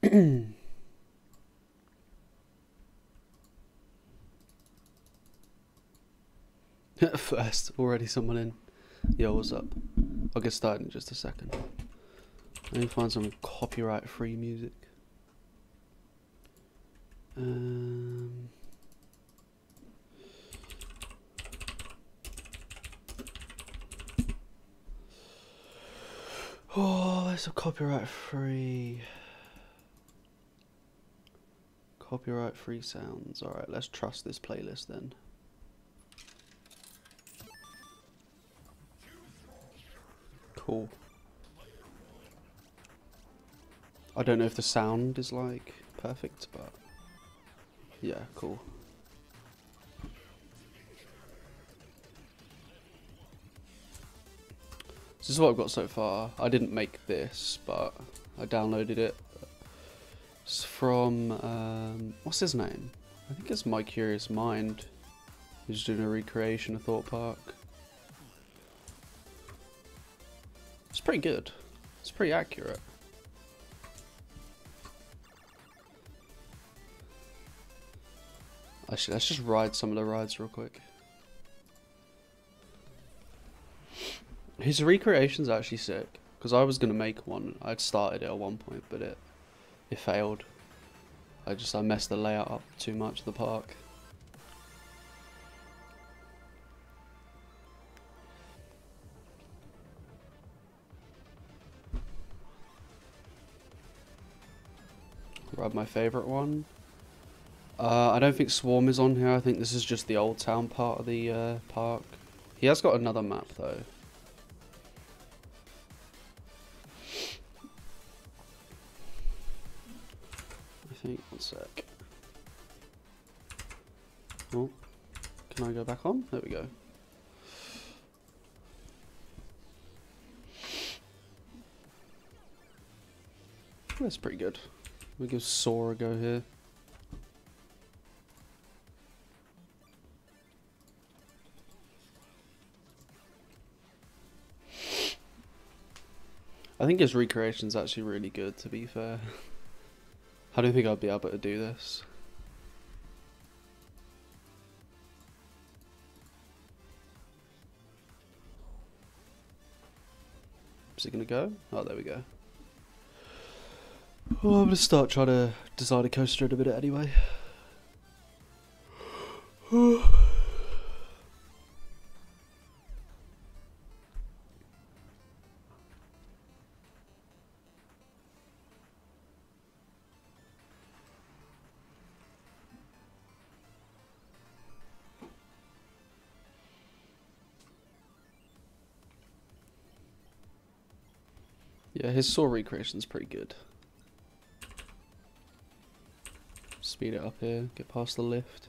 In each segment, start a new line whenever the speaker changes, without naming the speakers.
First, already someone in. Yo, what's up? I'll get started in just a second. Let me find some copyright-free music. Oh, there's a copyright-free. Copyright-free sounds. Alright, let's trust this playlist then. Cool. I don't know if the sound is like perfect, but yeah, cool. This is what I've got so far. I didn't make this, but I downloaded it. It's from, what's his name? I think it's My Curious Mind, who's doing a recreation of Thorpe Park. It's pretty good. It's pretty accurate. Actually, let's just ride some of the rides real quick. His recreation's actually sick, because I was going to make one. I'd started it at one point, but it failed. I messed the layout up too much of the park. Grab my favourite one. I don't think Swarm is on here. I think this is just the Old Town part of the park. He has got another map though. I think, one sec. Oh, can I go back on? There we go. That's pretty good. We'll give Sora a go here. I think his recreation's actually really good, to be fair. I don't think I'd be able to do this. Is it gonna go? Oh, there we go. Oh, I'm gonna start trying to design a coaster in a minute anyway. Yeah, his saw recreation's pretty good. Speed it up here, get past the lift.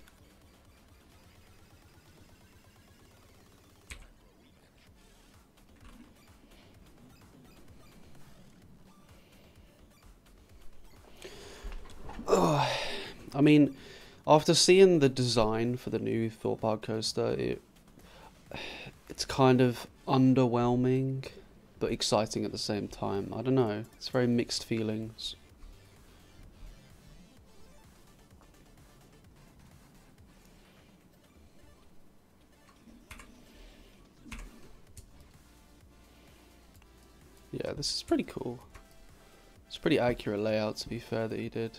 Ugh. I mean, after seeing the design for the new Thorpe Park coaster, it's kind of underwhelming, but exciting at the same time. I don't know, it's very mixed feelings. Yeah, this is pretty cool. It's a pretty accurate layout, to be fair, that he did.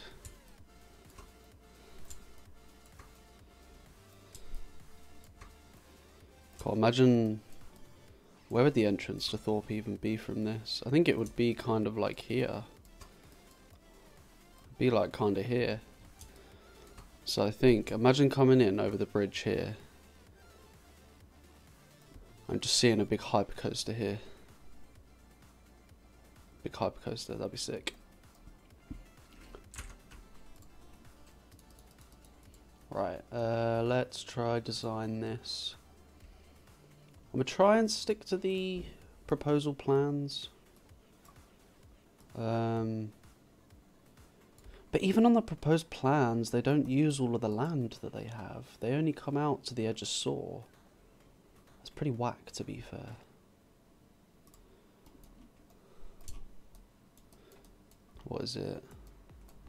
God, imagine, where would the entrance to Thorpe even be from this? I think it would be kind of like here. Be like kind of here. So I think, imagine coming in over the bridge here. I'm just seeing a big hypercoaster here. Big hypercoaster, that'd be sick. Right, let's try design this. I'm gonna try and stick to the proposal plans. But even on the proposed plans, they don't use all of the land that they have. They only come out to the edge of Saw. That's pretty whack, to be fair. What is it?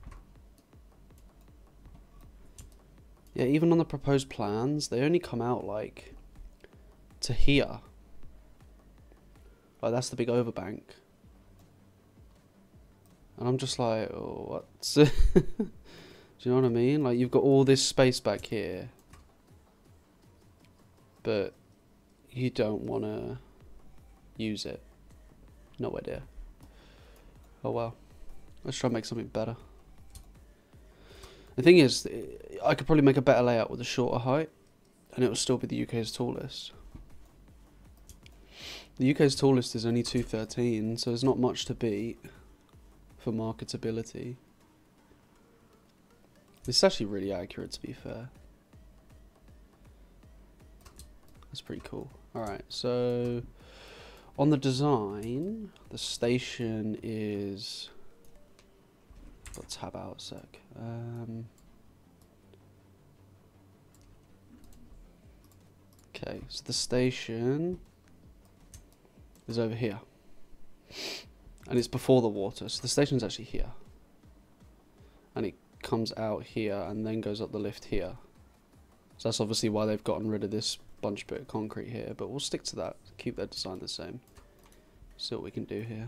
Yeah, even on the proposed plans, they only come out like to here. Like that's the big overbank. And I'm just like, oh, what? Do you know what I mean? Like you've got all this space back here, but you don't want to use it. No idea. Oh well. Let's try and make something better. The thing is, I could probably make a better layout with a shorter height, and it will still be the UK's tallest. The UK's tallest is only 213, so there's not much to beat for marketability. This is actually really accurate, to be fair. That's pretty cool. Alright, so on the design, the station is... Let's tab out a sec. Okay, so the station is over here. And it's before the water, so the station's actually here. And it comes out here and then goes up the lift here. So that's obviously why they've gotten rid of this bunch bit of concrete here, but we'll stick to that, keep their design the same. See what we can do here.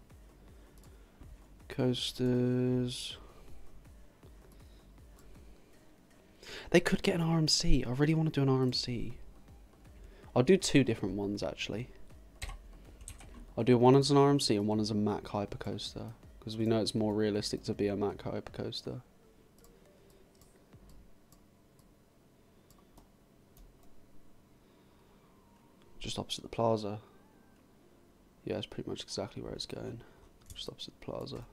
Coasters. They could get an RMC. I really want to do an RMC. I'll do two different ones actually. I'll do one as an RMC and one as a Mack hypercoaster, because we know it's more realistic to be a Mack hypercoaster. Just opposite the plaza. Yeah, it's pretty much exactly where it's going. Just opposite the plaza.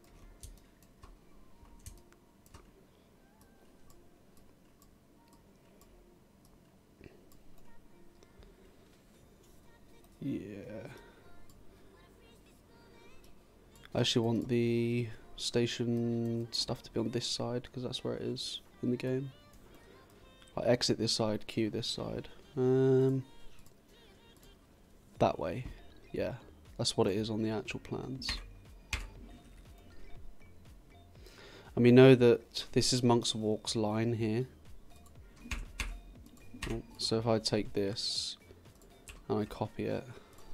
Yeah. I actually want the station stuff to be on this side, because that's where it is in the game. I exit this side, queue this side. That way. Yeah, that's what it is on the actual plans. And we know that this is Monk's Walk's line here. Oh, so if I take this and I copy it,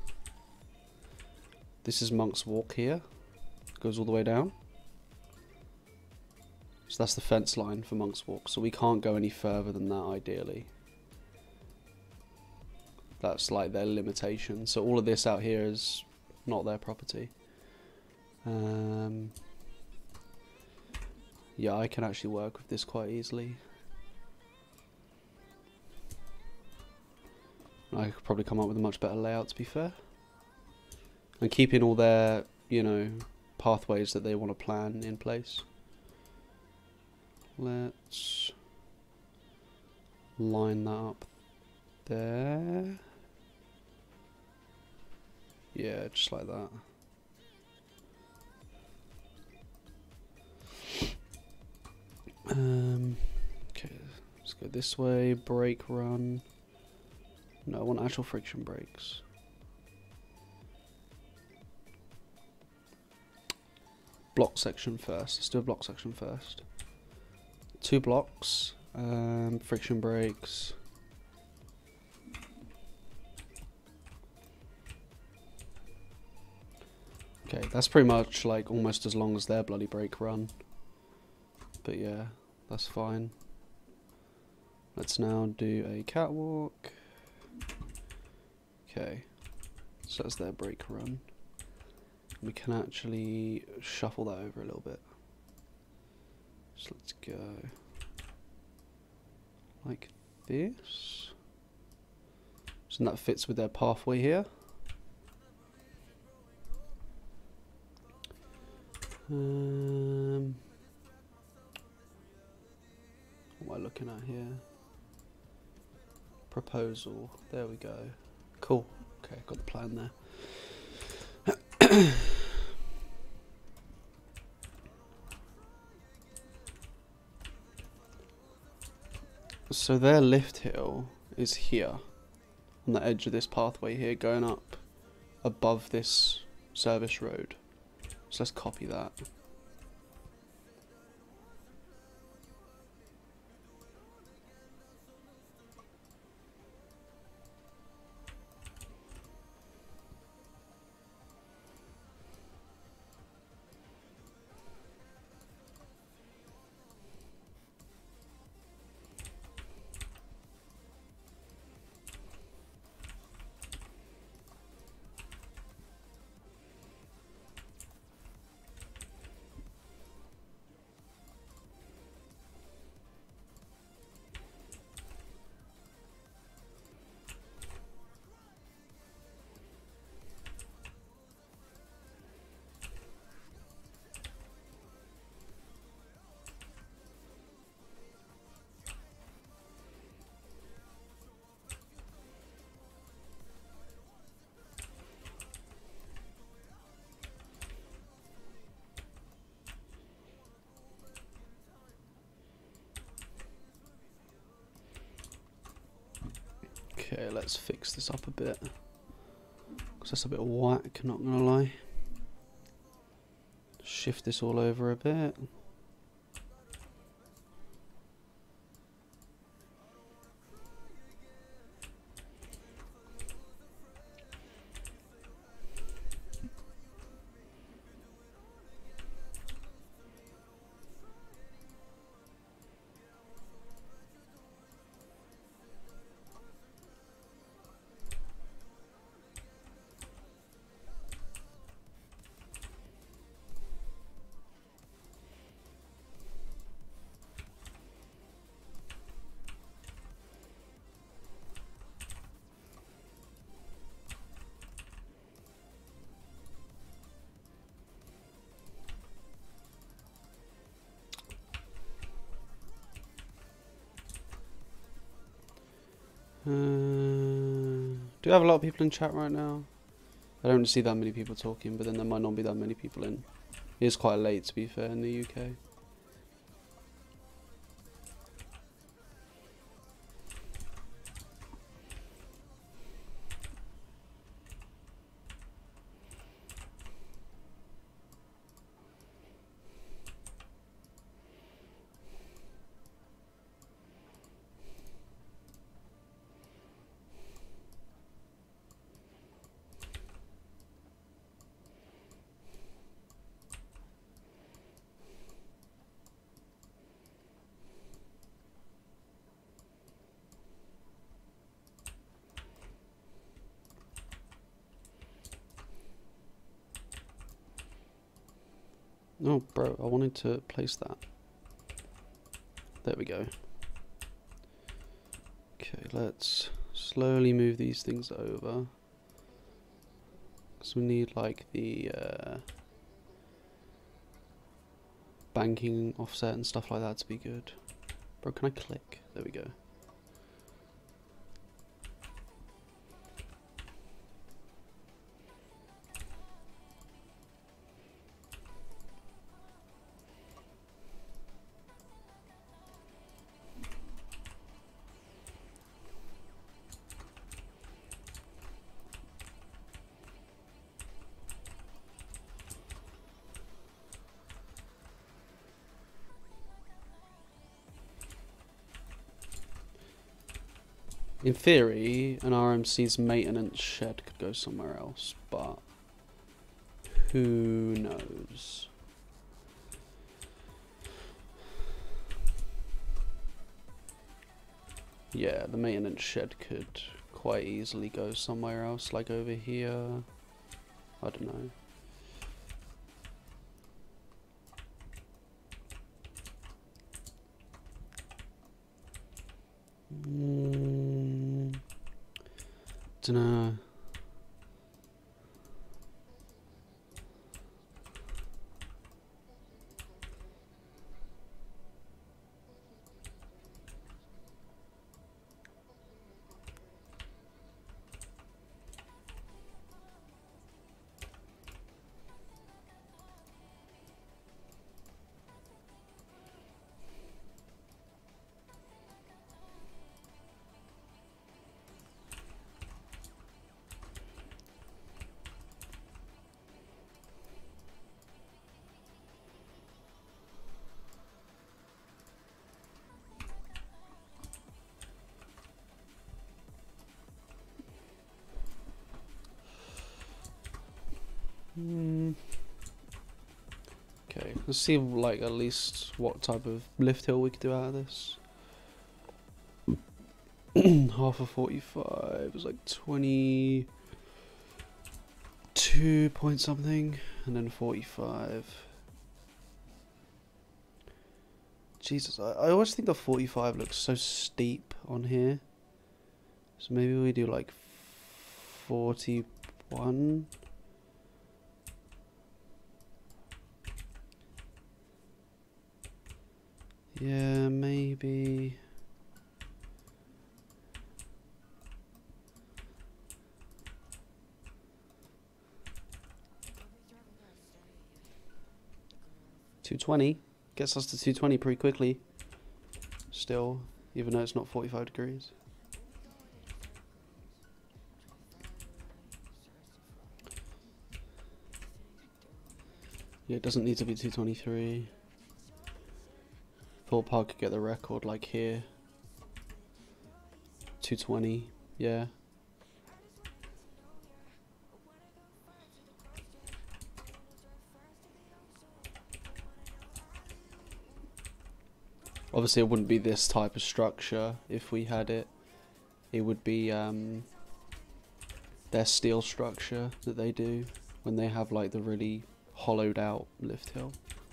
this is Monk's Walk here. Goes all the way down. So that's the fence line for Monk's Walk. So we can't go any further than that ideally. That's like their limitation. So all of this out here is not their property. Yeah, I can actually work with this quite easily. I could probably come up with a much better layout, to be fair. And keeping all their, you know, pathways that they want to plan in place. Let's line that up there. Yeah, just like that. Okay, let's go this way. Brake run. No, I want actual friction brakes. Block section first. Let's do a block section first. 2 blocks. Friction brakes. Okay, that's pretty much like almost as long as their bloody brake run. But yeah, that's fine. Let's now do a catwalk. Okay, so that's their brake run. We can actually shuffle that over a little bit. So let's go like this. So that fits with their pathway here. What am I looking at here? Proposal. There we go. Cool. Okay, got the plan there. So their lift hill is here, on the edge of this pathway here, going up above this service road. So let's copy that. let's fix this up a bit. Because that's a bit whack, not gonna lie. Shift this all over a bit. Do you have a lot of people in chat right now? I don't see that many people talking, but then there might not be that many people in. It is quite late, to be fair, in the UK. Oh, bro, I wanted to place that. There we go. Okay, let's slowly move these things over. Because we need, like, the banking offset and stuff like that to be good. Bro, can I click? There we go. In theory, an RMC's maintenance shed could go somewhere else, but who knows? Yeah, the maintenance shed could quite easily go somewhere else, like over here. I don't know. Dunno. Okay, let's see like at least what type of lift hill we could do out of this. Half of 45 is like 22 point something, and then 45. Jesus, I always think the 45 looks so steep on here. So maybe we do like 41. Yeah, maybe. $220 gets us to 220 pretty quickly. Still, even though it's not 45 degrees. Yeah, it doesn't need to be 223. Thorpe Park could get the record like here. 220, yeah. Obviously it wouldn't be this type of structure if we had it. It would be their steel structure that they do when they have like the really hollowed out lift hill.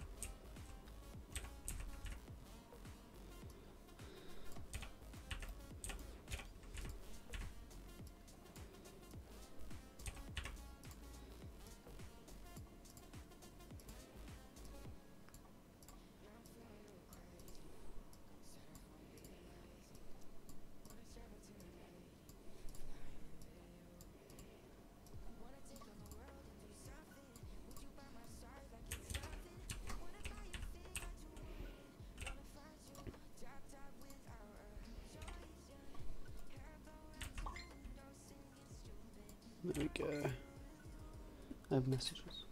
There we go. I have messages.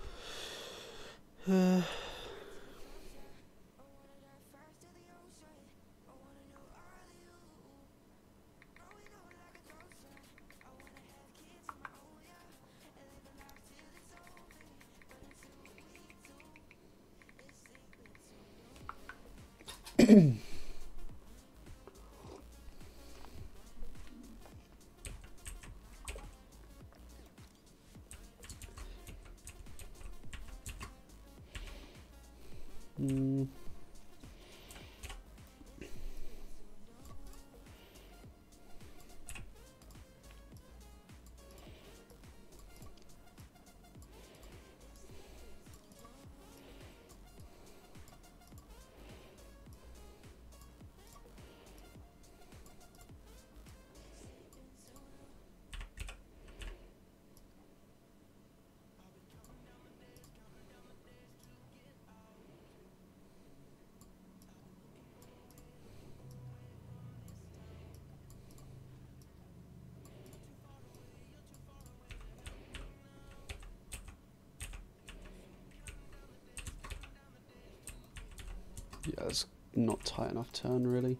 Yeah, it's not tight enough turn really.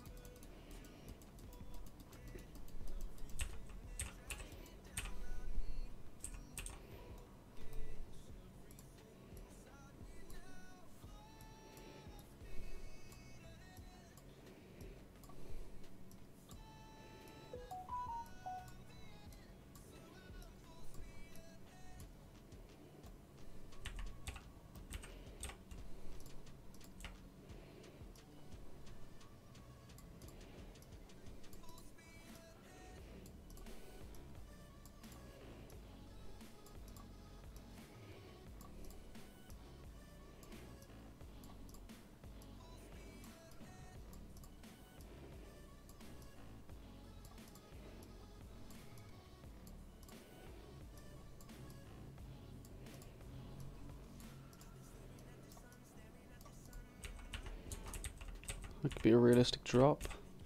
That could be a realistic drop.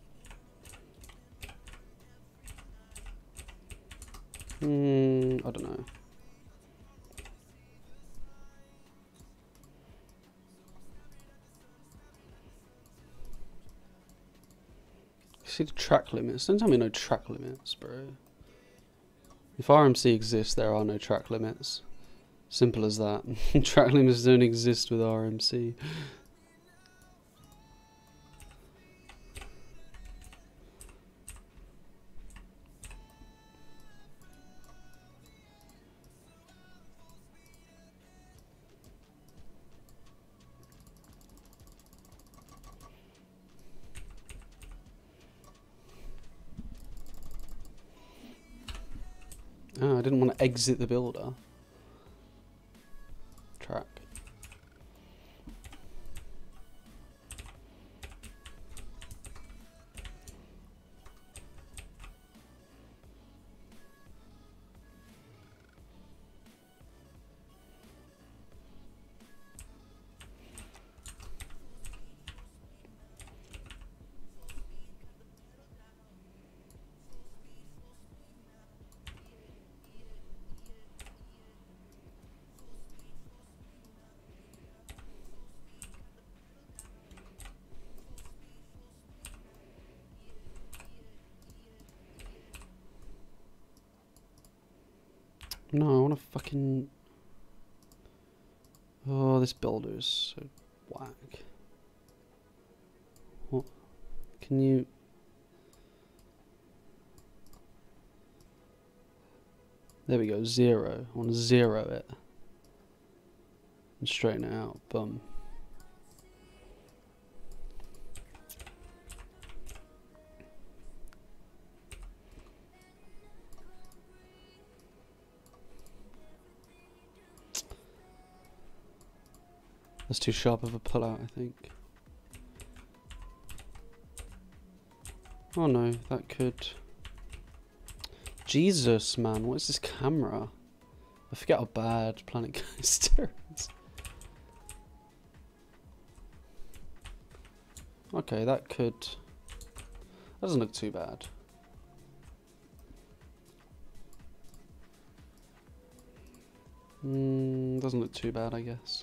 I don't know. See the track limits. Don't tell me no track limits, bro. If RMC exists, there are no track limits. Simple as that. Track limits don't exist with RMC. Oh, I didn't want to exit the builder. Track. No, I want to fucking... Oh, this builder's so whack. What? Can you... There we go, 0. I want to 0 it. And straighten it out. Boom. That's too sharp of a pullout, I think. Oh no, that could... Jesus, man, what is this camera? I forget how bad Planet Coaster is. Okay, that could... That doesn't look too bad. Doesn't look too bad, I guess.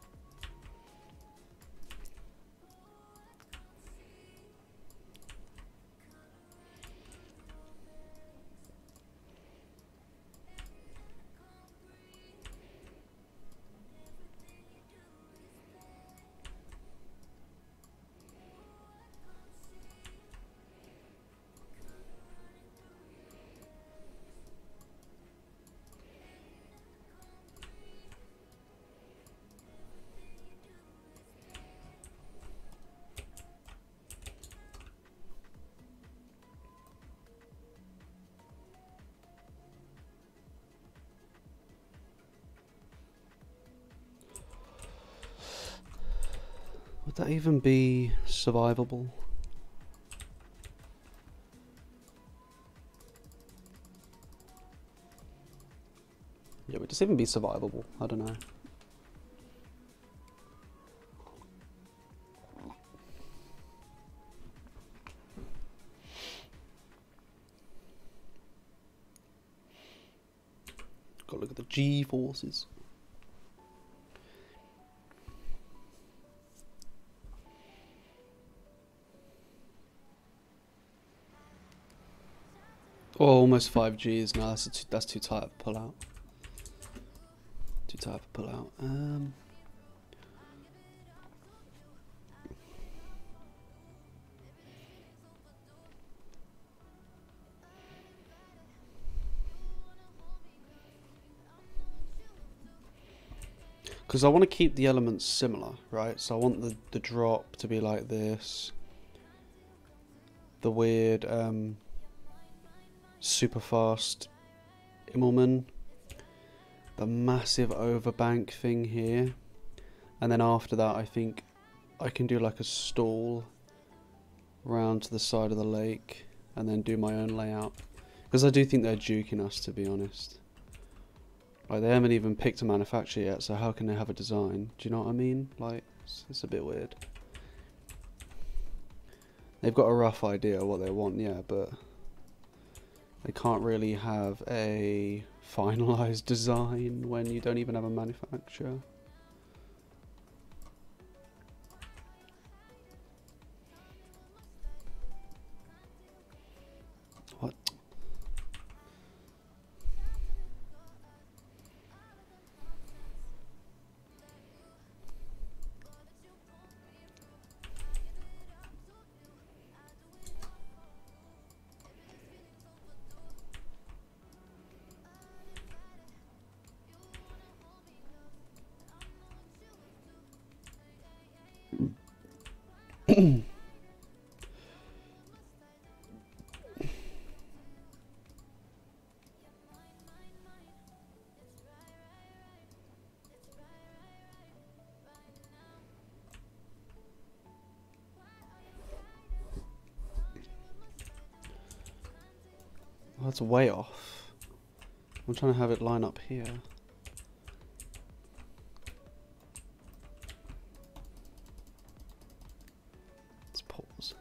Would that even be survivable? Yeah, would this even be survivable? I don't know. Gotta look at the G-forces. Oh, almost 5 Gs. No, that's too tight of a pull out. Too tight of a pull out. Because I want to keep the elements similar, right? So I want the drop to be like this. The weird super fast Immelman. The massive overbank thing here. And then after that I think I can do like a stall round to the side of the lake and then do my own layout. Because I do think they're juking us, to be honest. Like, they haven't even picked a manufacturer yet, so how can they have a design? Do you know what I mean? Like, it's a bit weird. They've got a rough idea of what they want, yeah, but they can't really have a finalized design when you don't even have a manufacturer. What? Oh, that's way off. I'm trying to have it line up here. Let's pause.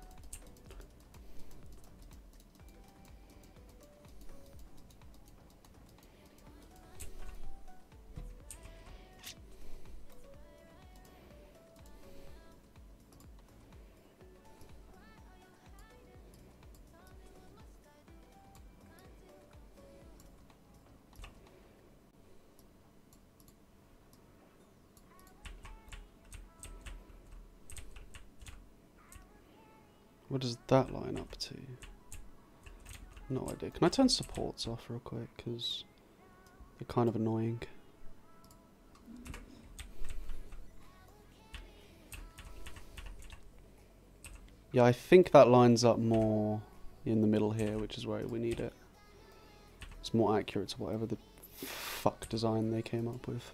What does that line up to? No idea. Can I turn supports off real quick? Because they're kind of annoying. Yeah, I think that lines up more in the middle here, which is where we need it. It's more accurate to whatever the fuck design they came up with.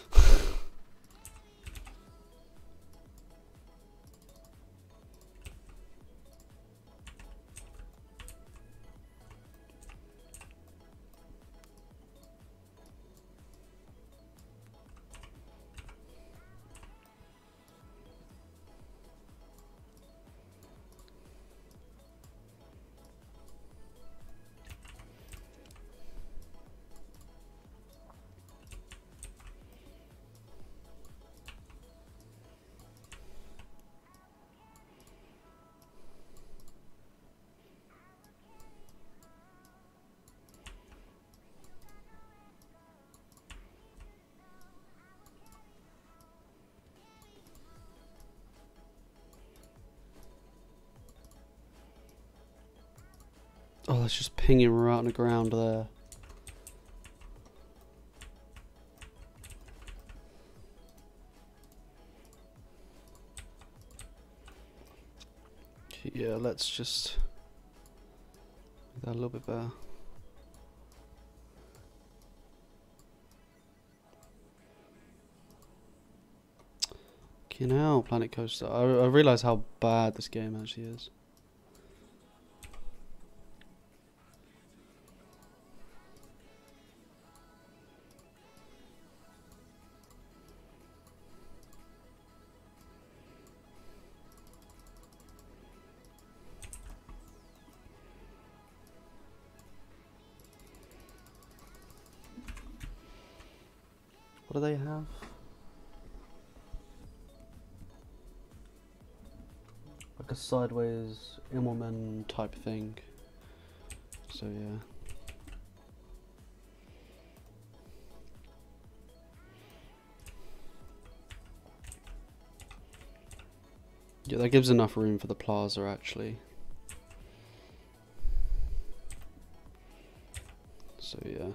Oh, let's just ping him right on the ground there. Yeah, let's just make that a little bit better. Okay, now Planet Coaster. I realise how bad this game actually is. What do they have? Like a sideways Immelman type thing. So yeah. Yeah, that gives enough room for the plaza actually. So yeah.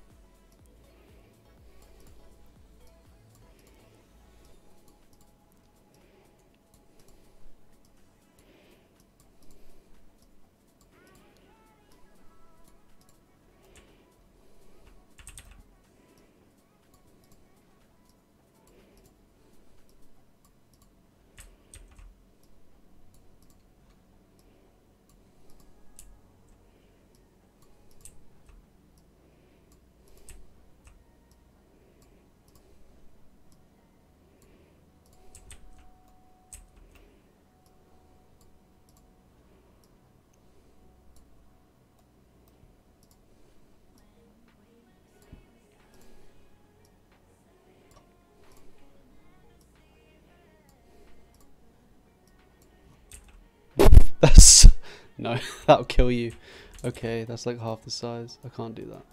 That's no, that'll kill you. Okay, that's like half the size. I can't do that.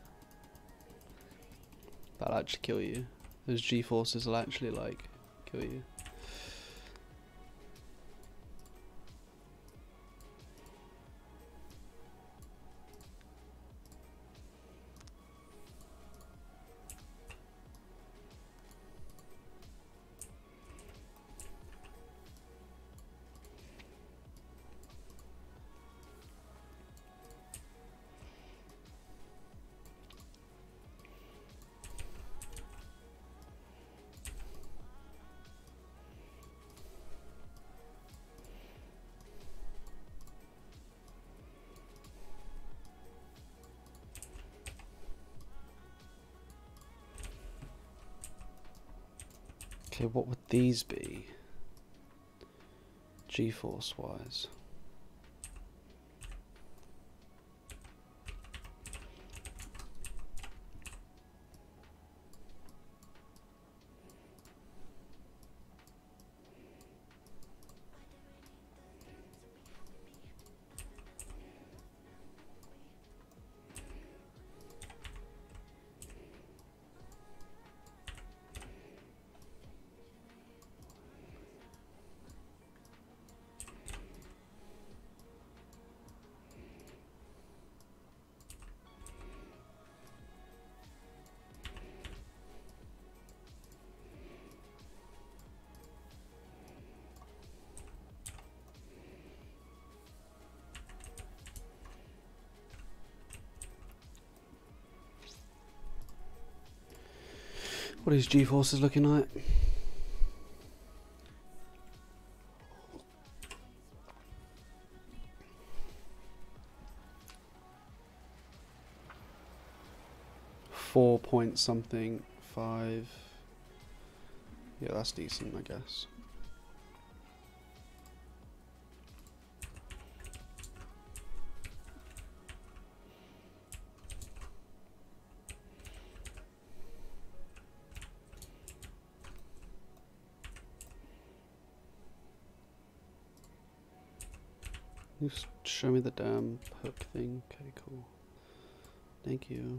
That'll actually kill you. Those G-forces will actually like kill you. Okay, what would these be? G-force wise. What is G-forces looking like? Four point something, 5. Yeah, that's decent, I guess. Just show me the damn hook thing. Okay, cool. Thank you.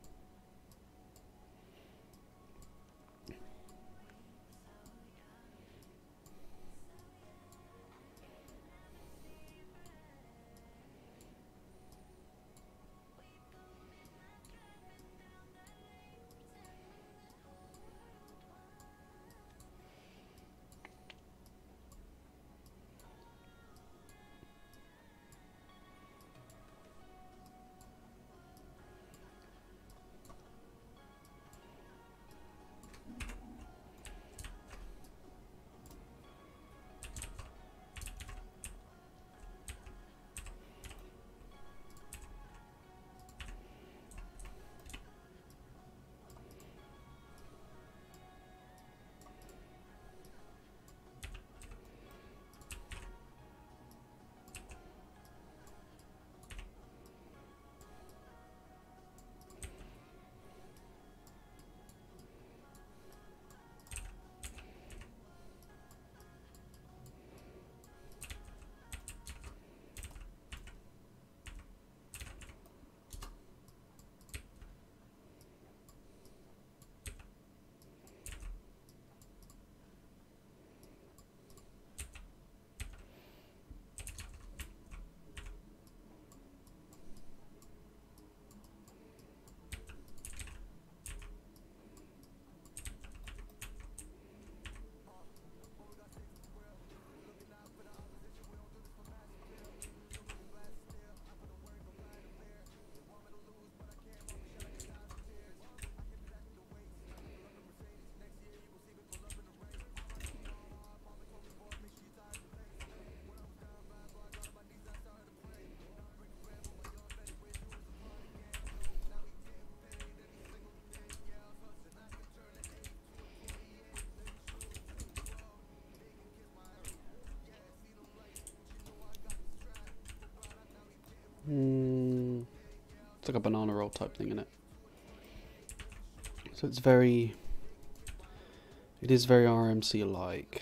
It's like a banana roll type thing in it. So it's very, it is very RMC like.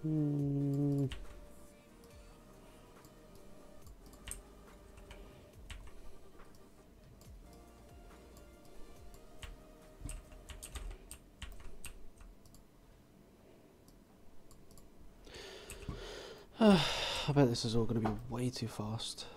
I bet this is all going to be way too fast.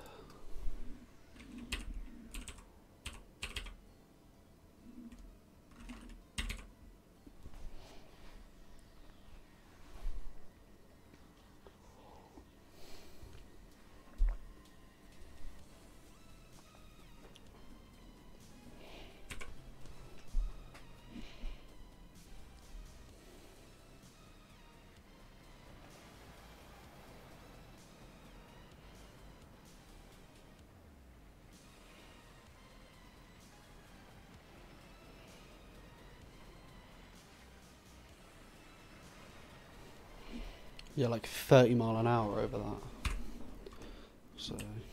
Yeah, like 30 mile an hour over that. So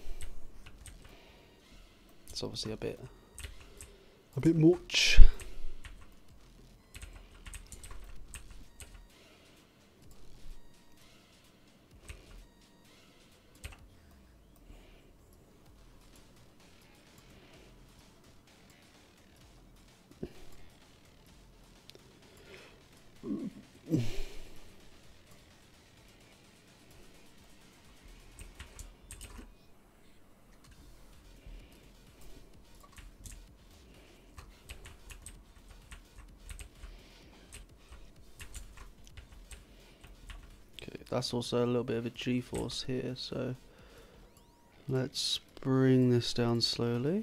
it's obviously a bit much. That's also a little bit of a G-force here, so let's bring this down slowly.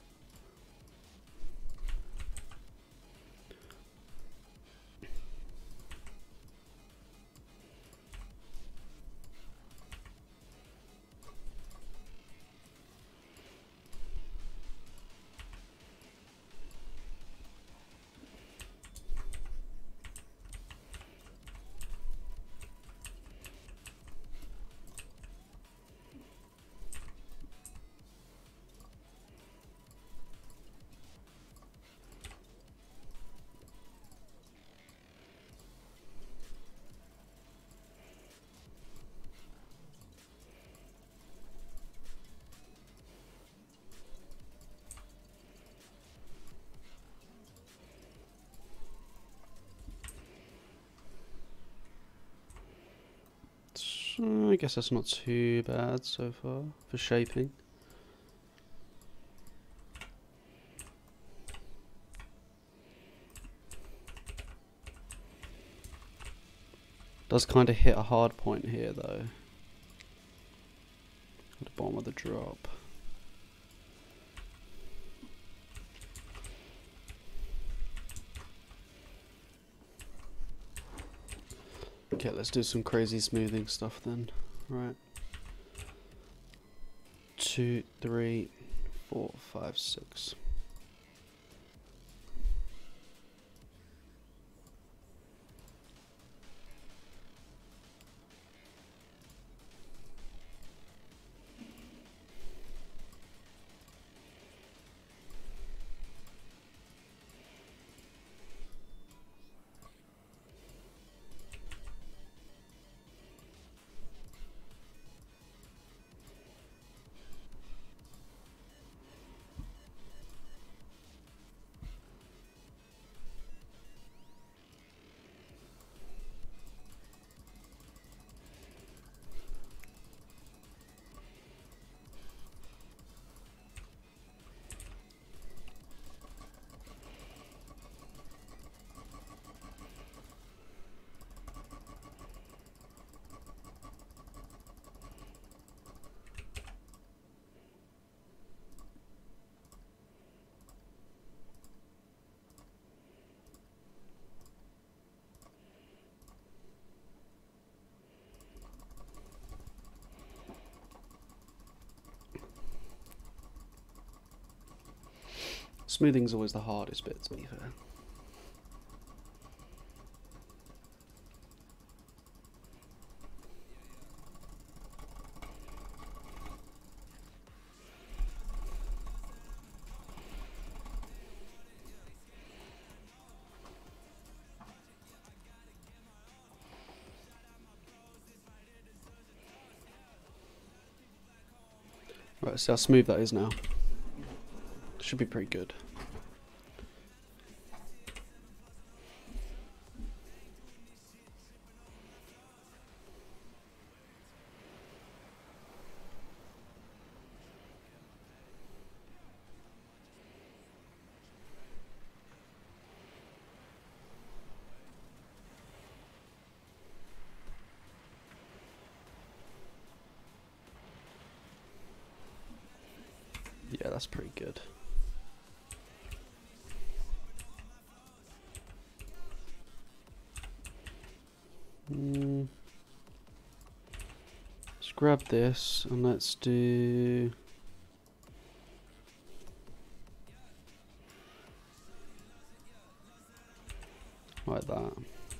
I guess that's not too bad so far for shaping. Does kind of hit a hard point here though, at the bottom of the drop. Okay, let's do some crazy smoothing stuff then. Right. 2, 3, 4, 5, 6. Smoothing's always the hardest bit, to be fair. Right, see how smooth that is now. Should be pretty good. Yeah, that's pretty good. Let's grab this and let's do like that.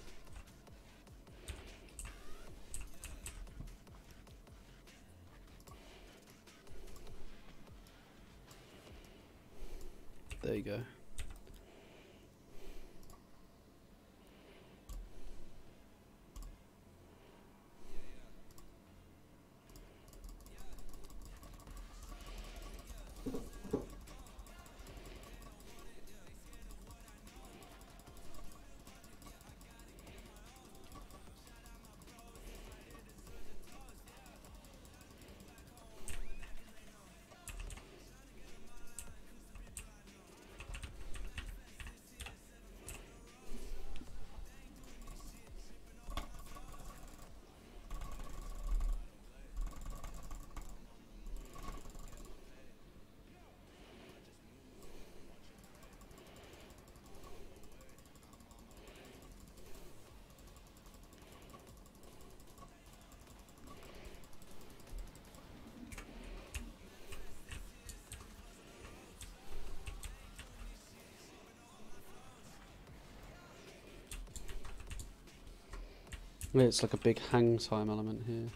There you go. Yeah, it's like a big hang time element here.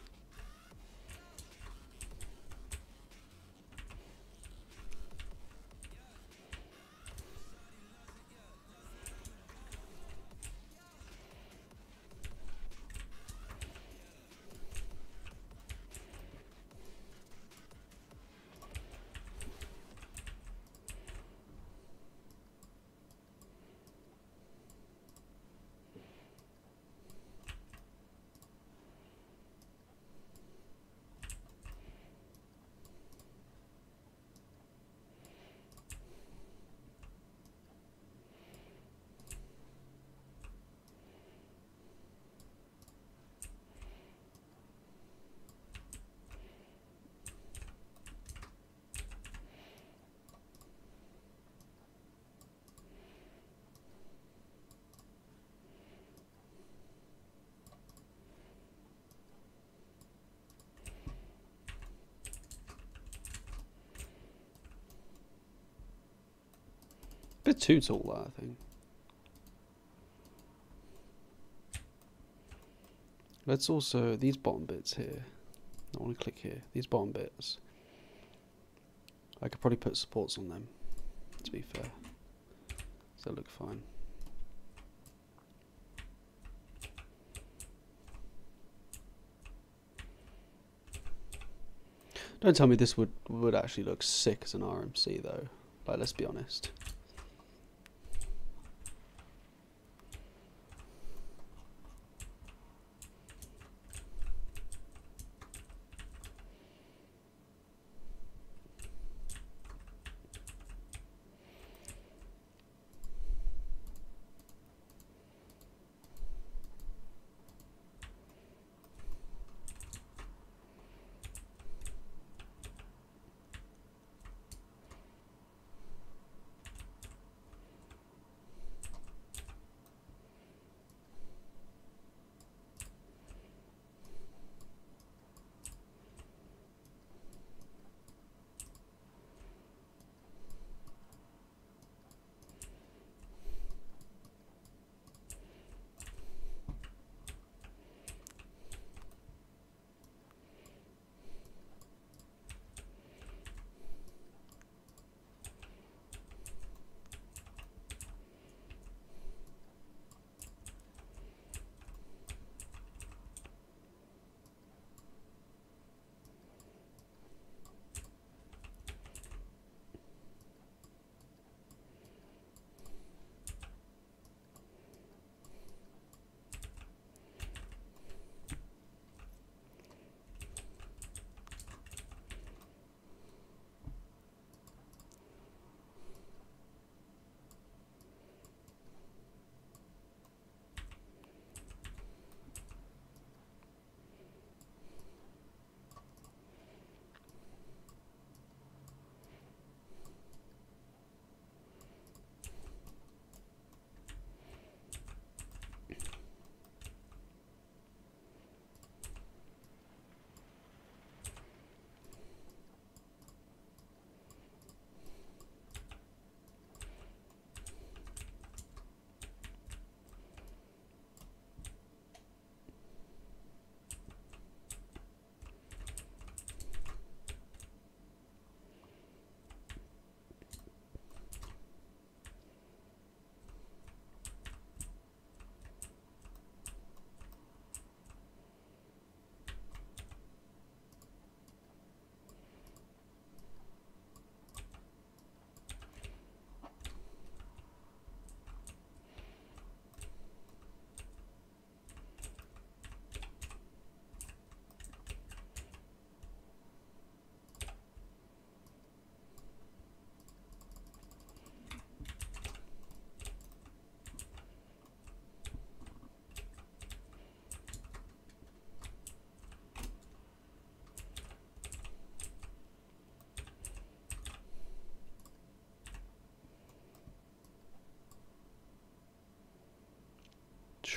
Bit too tall, that, I think. Let's also, these bottom bits here, I want to click here, these bottom bits, I could probably put supports on them, to be fair, so they look fine. Don't tell me this would actually look sick as an RMC though, like, let's be honest.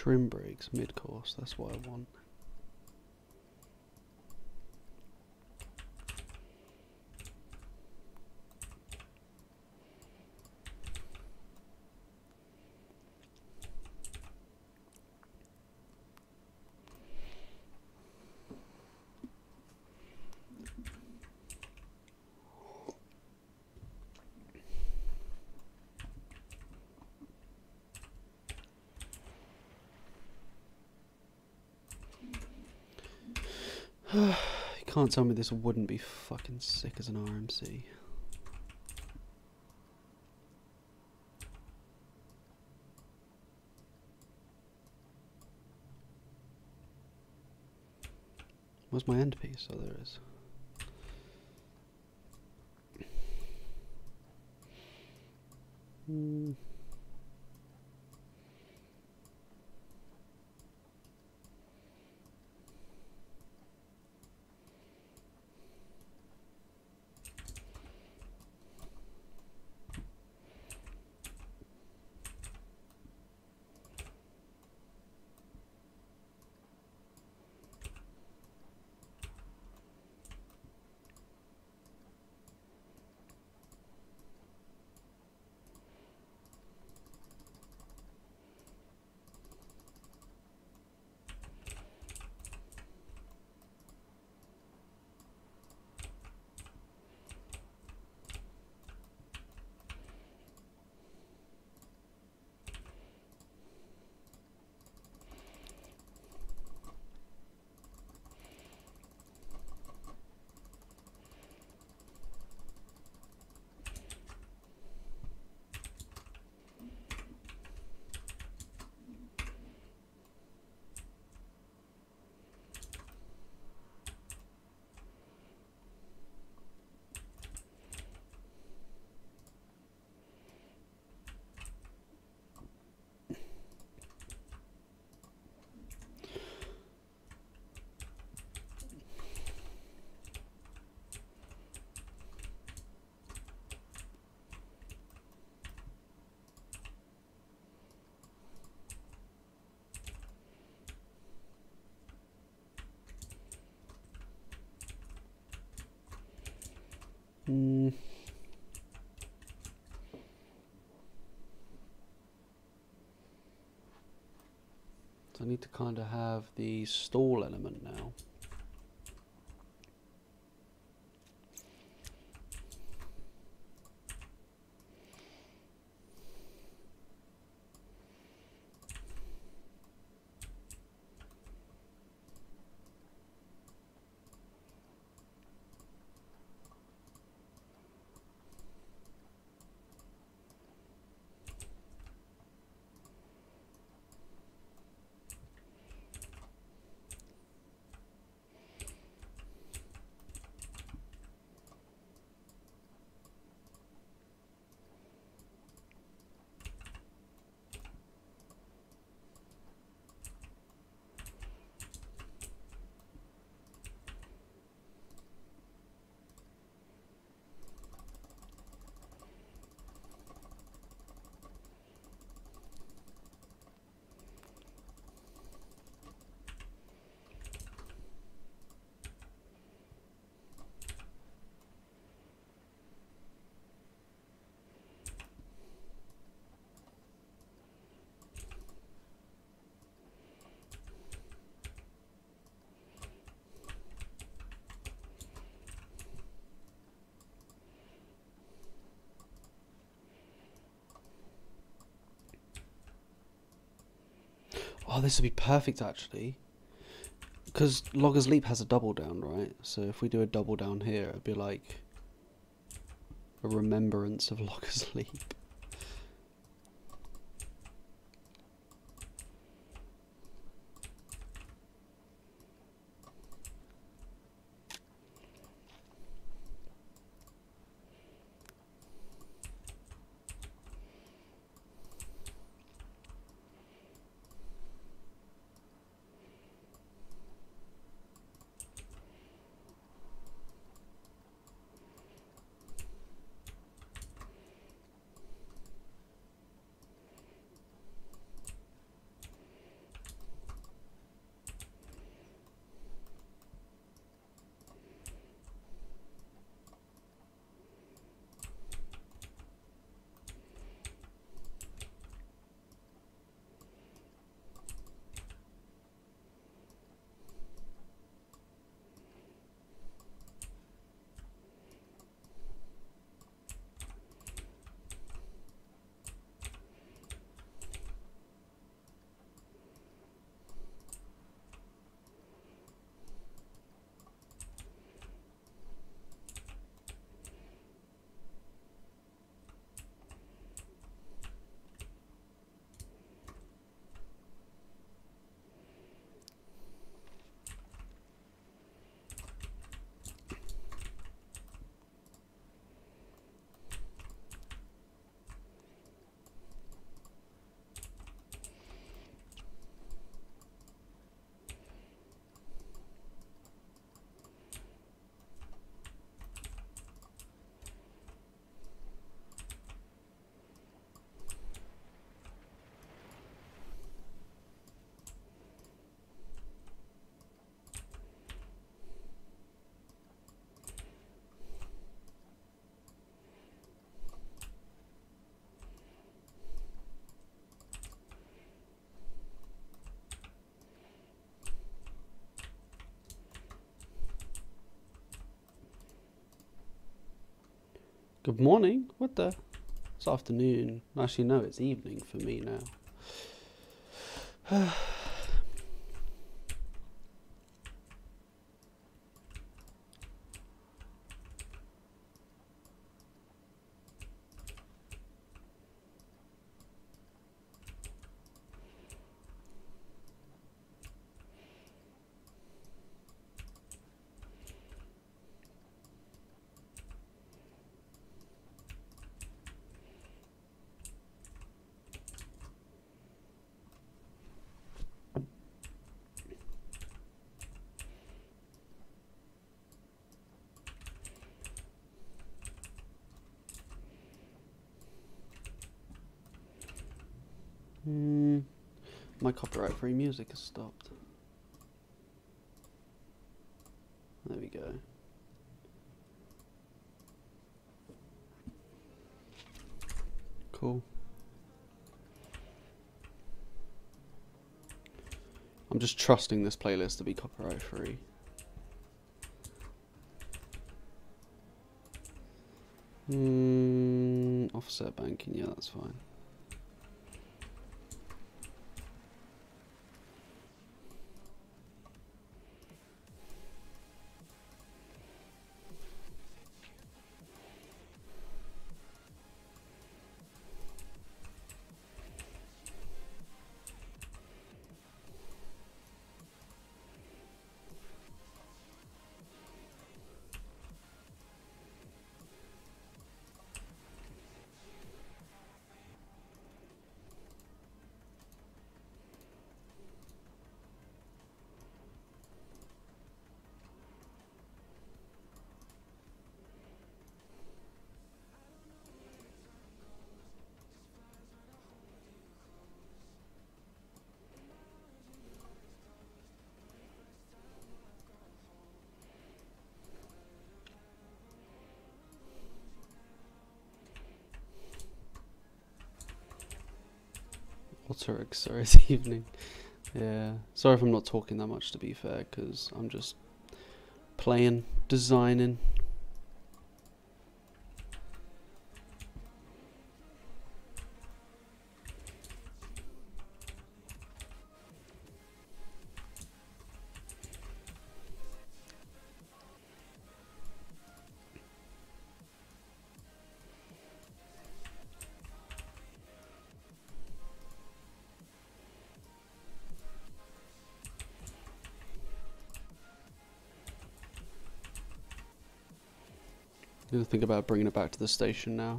Trim brakes, mid-course, that's what I want. You can't tell me this wouldn't be fucking sick as an RMC. Where's my end piece? Oh, there it is. So I need to kind of have the stall element now. Oh, this would be perfect actually, because Logger's Leap has a double down, right? So if we do a double down here, it'd be like a remembrance of Logger's Leap. Good morning. What the? It's afternoon. Actually, no, it's evening for me now. My copyright-free music has stopped. There we go. Cool. I'm just trusting this playlist to be copyright-free. Offset banking, yeah, that's fine. Alteric, sorry, it's evening. Yeah, sorry if I'm not talking that much, to be fair, because I'm just playing, designing. I'm gonna think about bringing it back to the station now.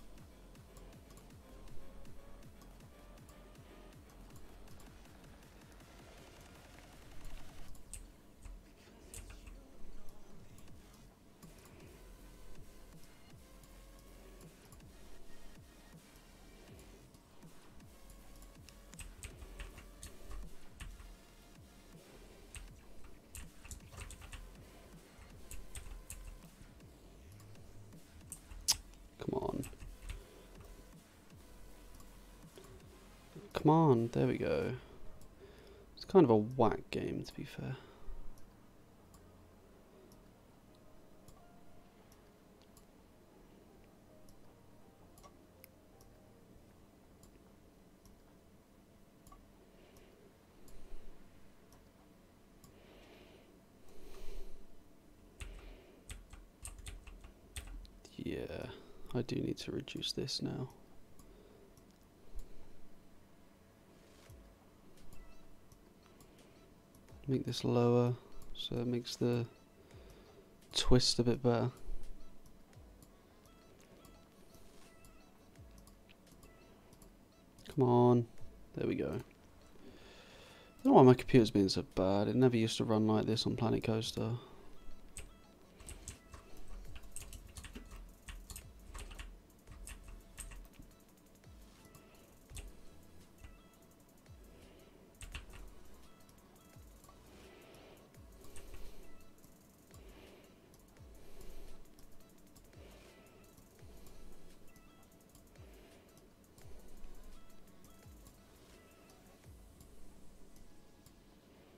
Come on. Come on, there we go. It's kind of a whack game, to be fair. Yeah, I do need to reduce this now. Make this lower so it makes the twist a bit better. Come on, there we go. I don't know why my computer's being so bad. It never used to run like this on Planet Coaster.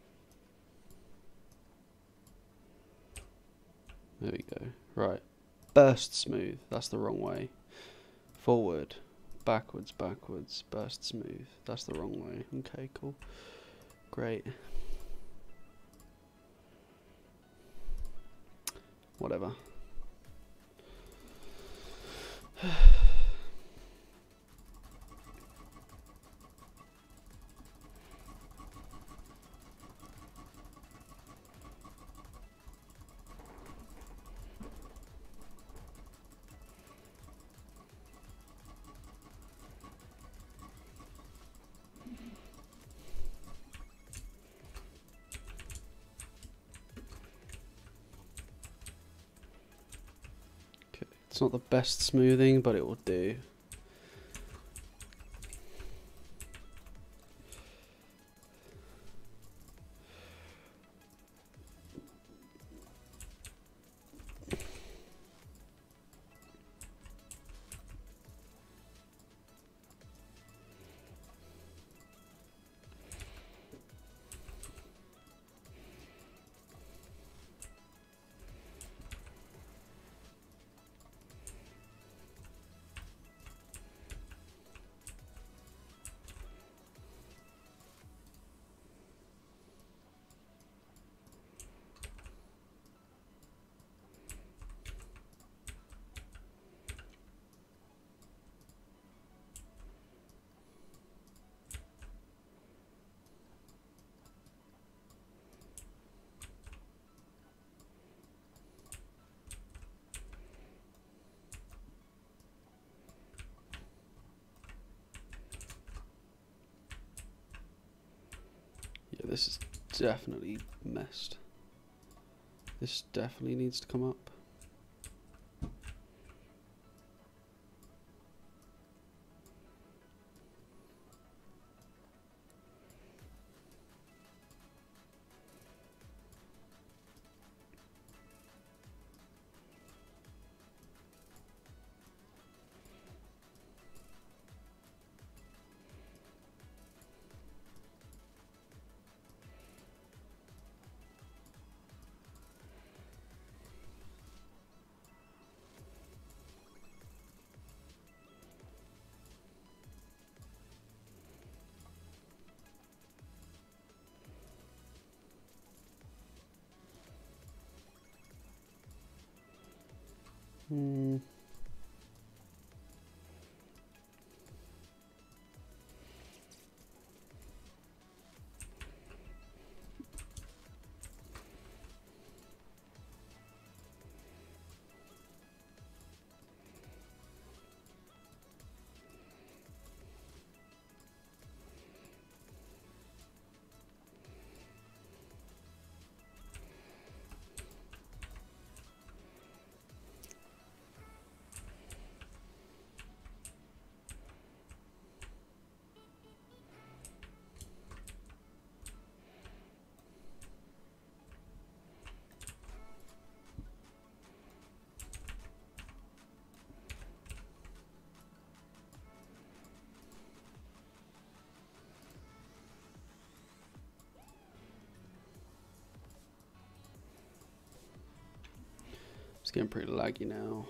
There we go. Right. Burst smooth. That's the wrong way. Forward. Backwards, backwards. Burst smooth. That's the wrong way. Okay, cool. Great. Whatever. It's not the best smoothing, but it will do. Yeah, this is definitely messed. This definitely needs to come up. Hmm. It's getting pretty laggy now.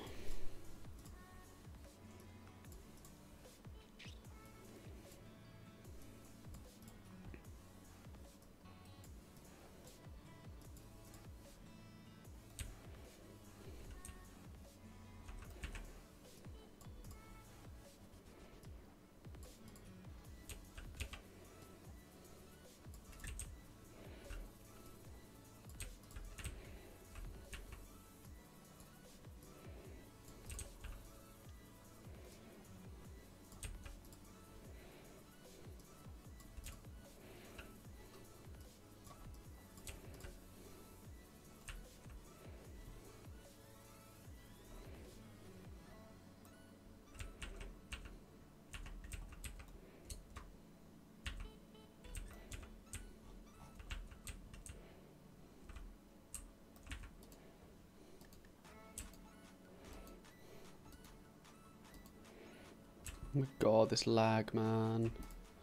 Oh my god, this lag, man.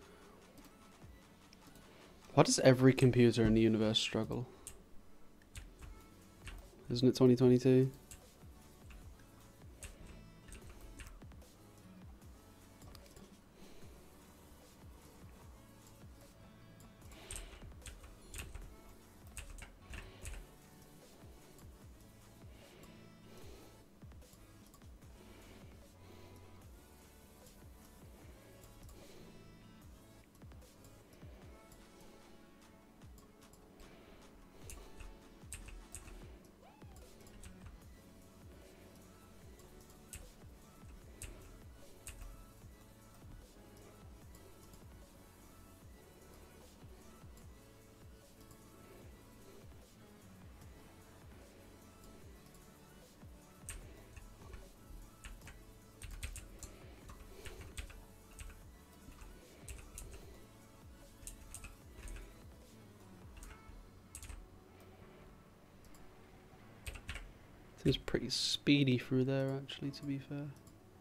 Why does every computer in the universe struggle? Isn't it 2022? Seems pretty speedy through there, actually, to be fair.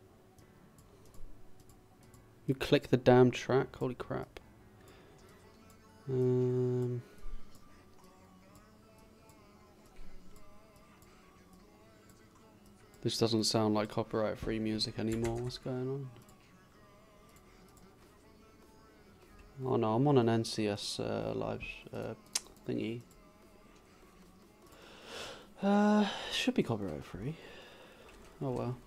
You click the damn track, holy crap. This doesn't sound like copyright-free music anymore. What's going on? Oh no, I'm on an NCS live thingy. Should be copyright-free. Oh well.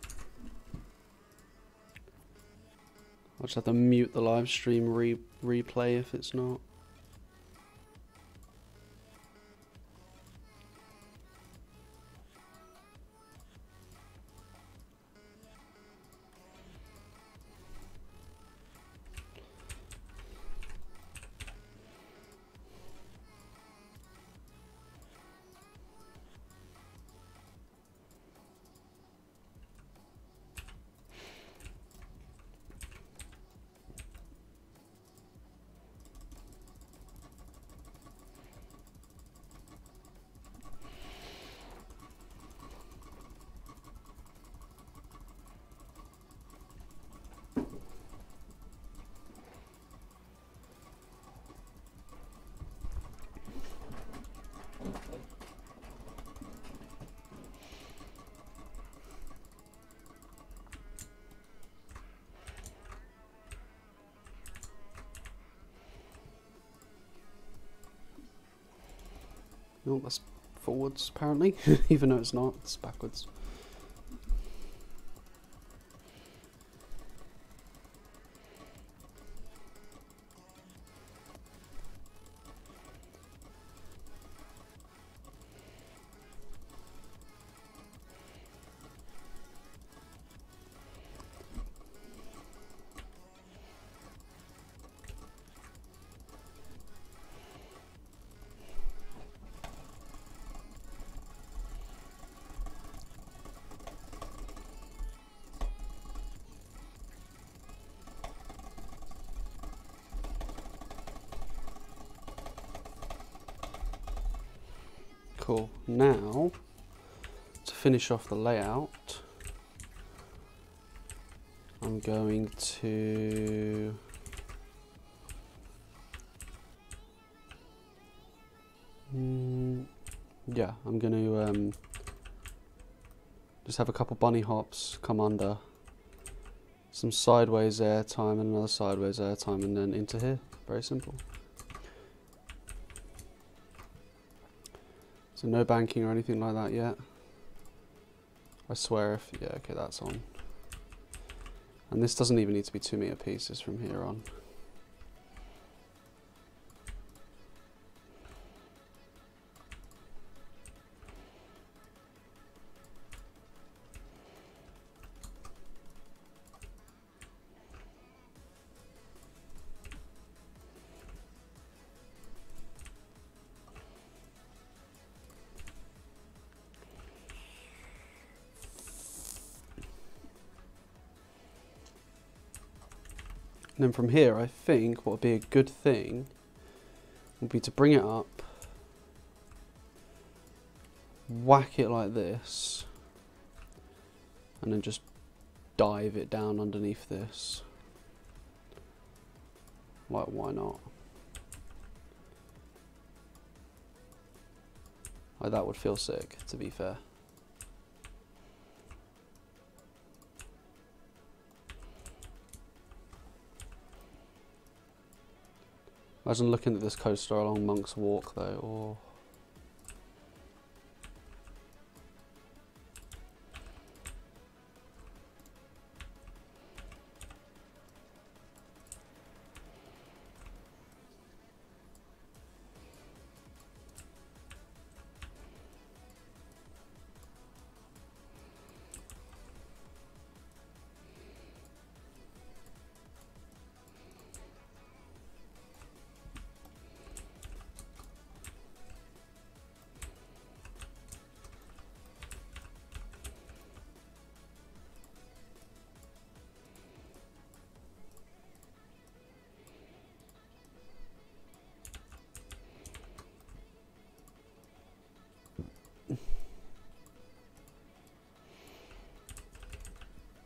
I'll just have to mute the live stream replay if it's not. Oh, that's forwards, apparently. Even though it's not, it's backwards. Cool. Now, to finish off the layout, I'm going to yeah, I'm going to just have a couple bunny hops come under, some sideways air time and another sideways air time, and then into here. Very simple. So no banking or anything like that yet. I swear if, yeah, okay, that's on. And this doesn't even need to be 2 meter pieces from here on. And then from here, I think what would be a good thing would be to bring it up, whack it like this, and then just dive it down underneath this. Like, why not? Like, that would feel sick, to be fair. Imagine looking at this coaster along Monk's Walk though, or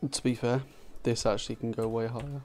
To be fair, this actually can go way higher.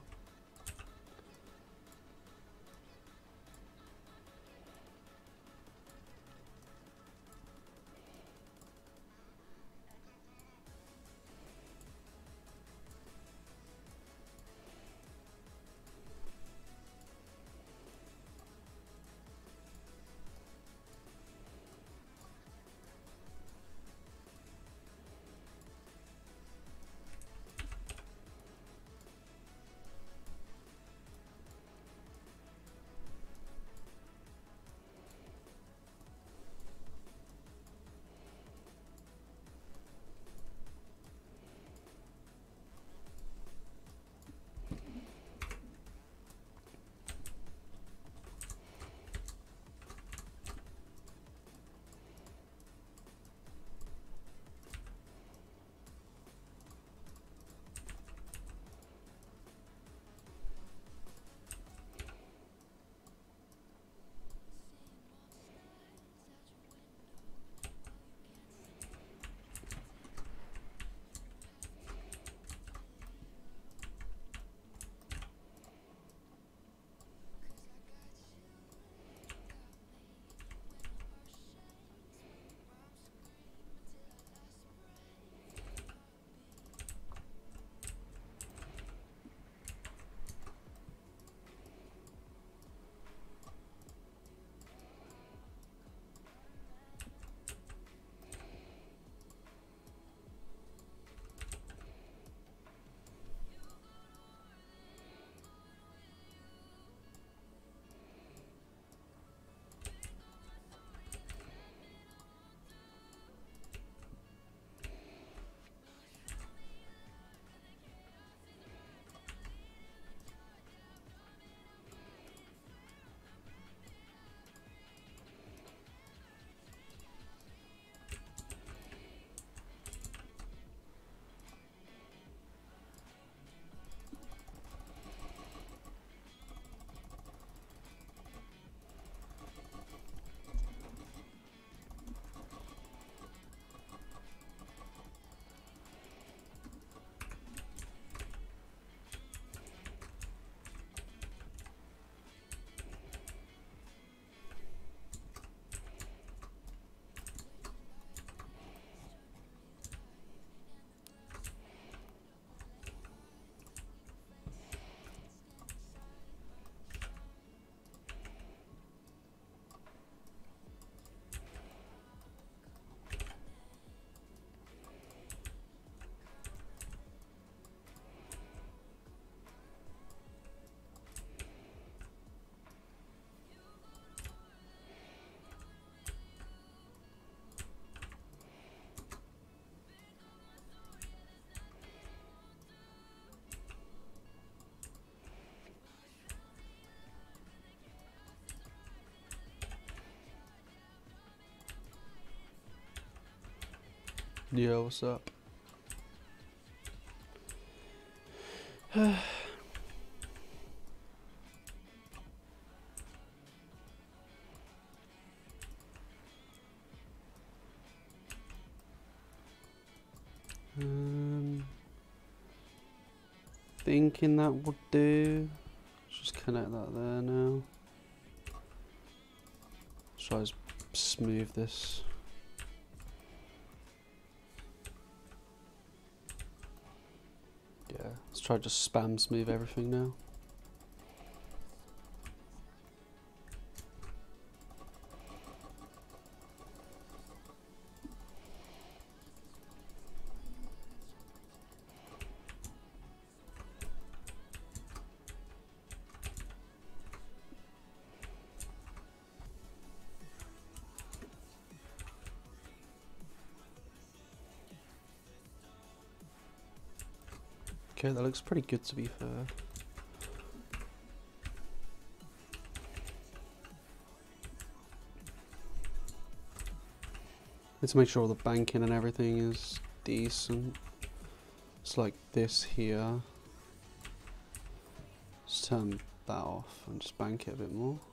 Yeah, what's up? Thinking that would do. Just connect that there now. Try to smooth this. Yeah, let's try to just spam smooth everything now. Okay, that looks pretty good to be fair. Let's make sure all the banking and everything is decent. It's like this here. Just turn that off and just bank it a bit more.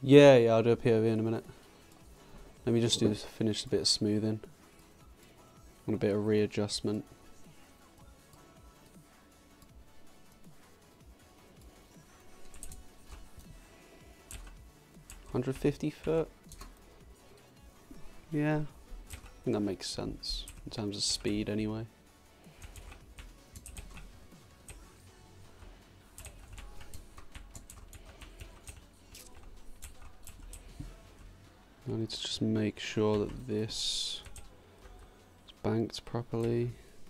Yeah, I'll do a POV in a minute. Let me just finish a bit of smoothing and a bit of readjustment. $150 Yeah, I think that makes sense in terms of speed anyway. I need to just make sure that this is banked properly.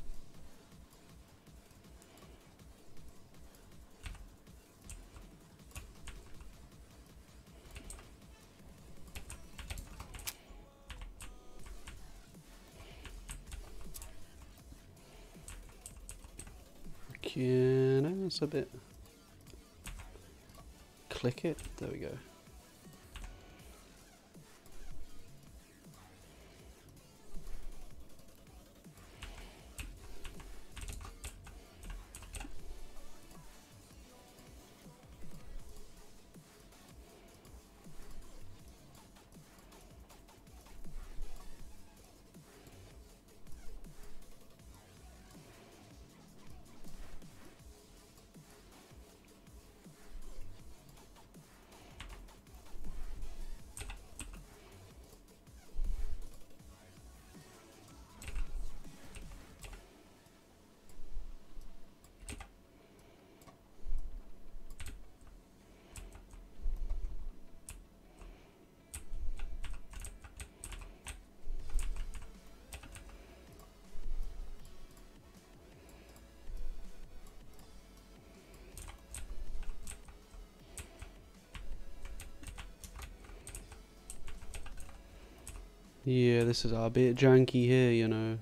Okay, no, that's a bit. Click it. There we go. Yeah, this is a bit janky here, you know.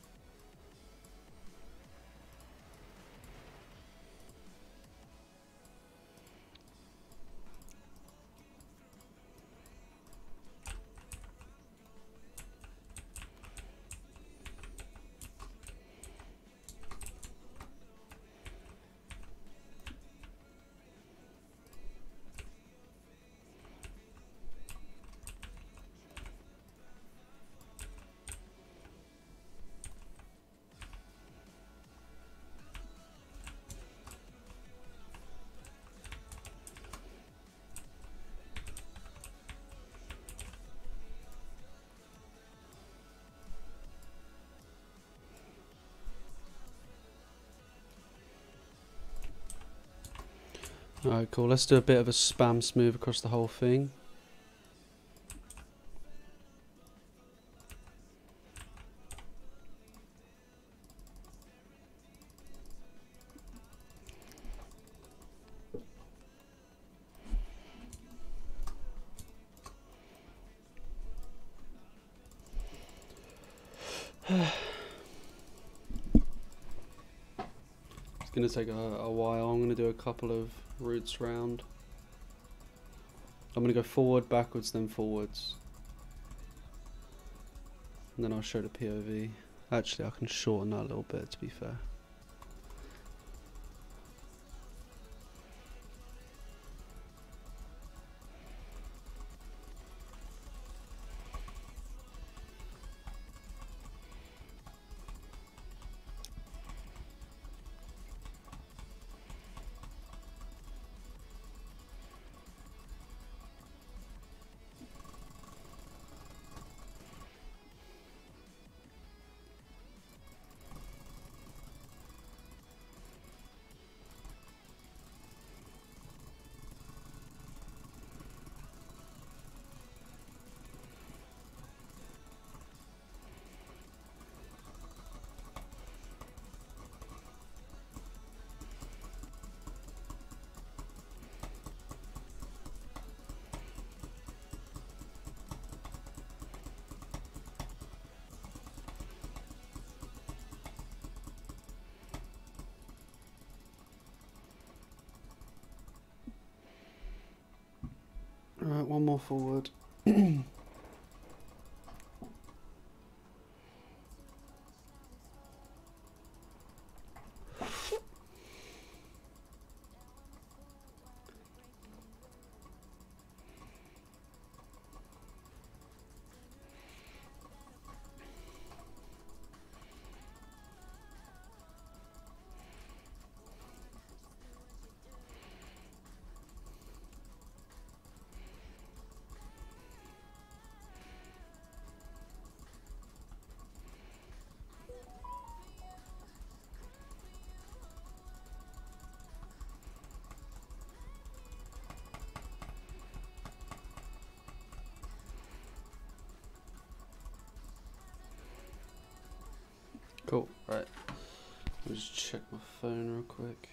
Alright, cool. Let's do a bit of a spam smooth across the whole thing. It's going to take a while. I'm going to do a couple of routes round. I'm going to go forward, backwards, then forwards. And then I'll show the POV. Actually, I can shorten that a little bit, to be fair. Alright, one more forward. Cool. Right. Let me just check my phone real quick.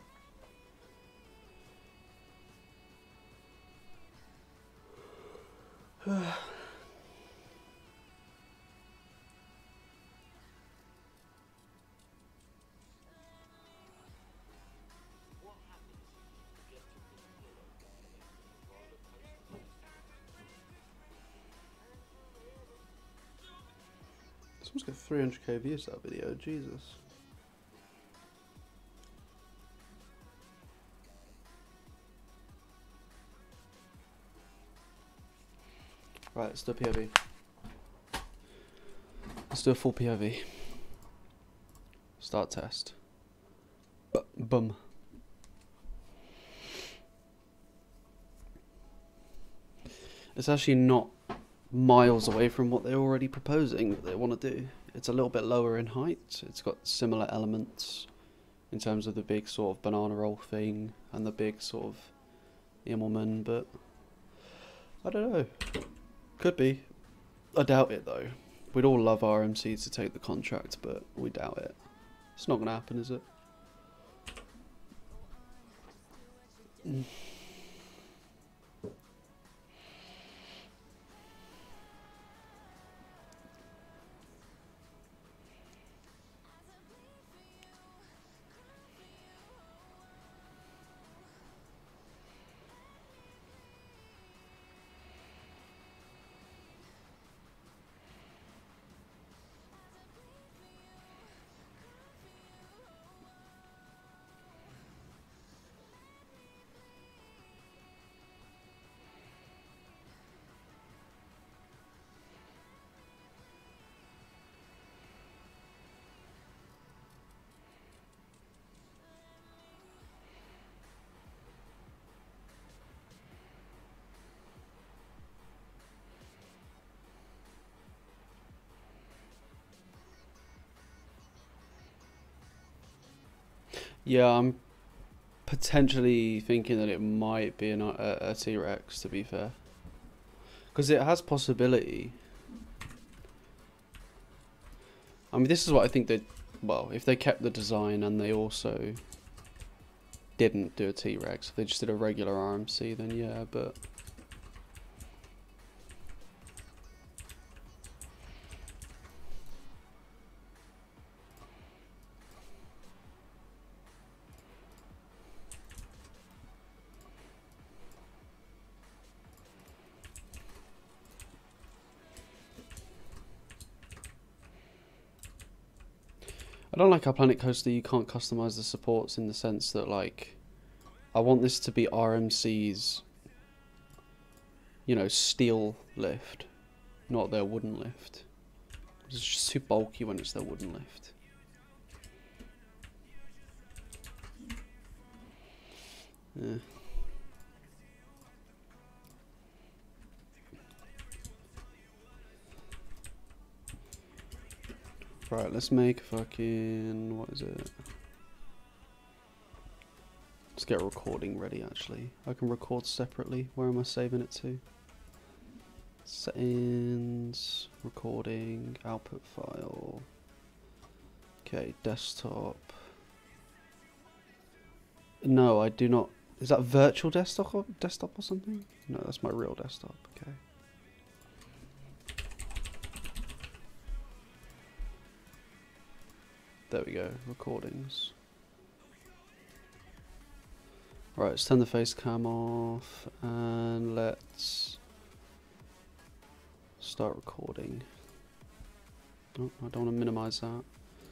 Someone's got 300k views that video, Jesus. Right, let's do a POV. Let's do a full POV. Start test. Boom. It's actually not miles away from what they're already proposing that they want to do. It's a little bit lower in height. It's got similar elements in terms of the big sort of banana roll thing and the big sort of Immelman, but I don't know. Could be. I doubt it though. We'd all love RMC to take the contract, but we doubt it. It's not going to happen, is it? Yeah, I'm potentially thinking that it might be a T-Rex, to be fair. Because it has possibility. I mean, this is what I think they... Well, if they kept the design and they also didn't do a T-Rex, if they just did a regular RMC, then yeah, but... I don't like how Planet Coaster you can't customize the supports in the sense that, like, I want this to be RMC's, you know, steel lift, not their wooden lift. It's just too bulky when it's their wooden lift. Yeah. Right, let's make fucking... what is it? Let's get a recording ready, actually. I can record separately. Where am I saving it to? Settings, recording, output file. Okay, desktop. No, I do not. Is that virtual desktop or something? No, that's my real desktop. Okay. There we go, recordings. Right, let's turn the face cam off and let's start recording. Oh, I don't want to minimize that.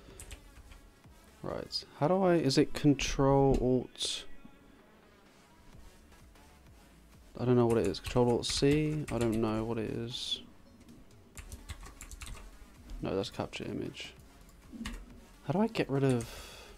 Right, how do I, is it Control Alt? I don't know what it is. Control Alt C? I don't know what it is. No, that's capture image. How do I get rid of...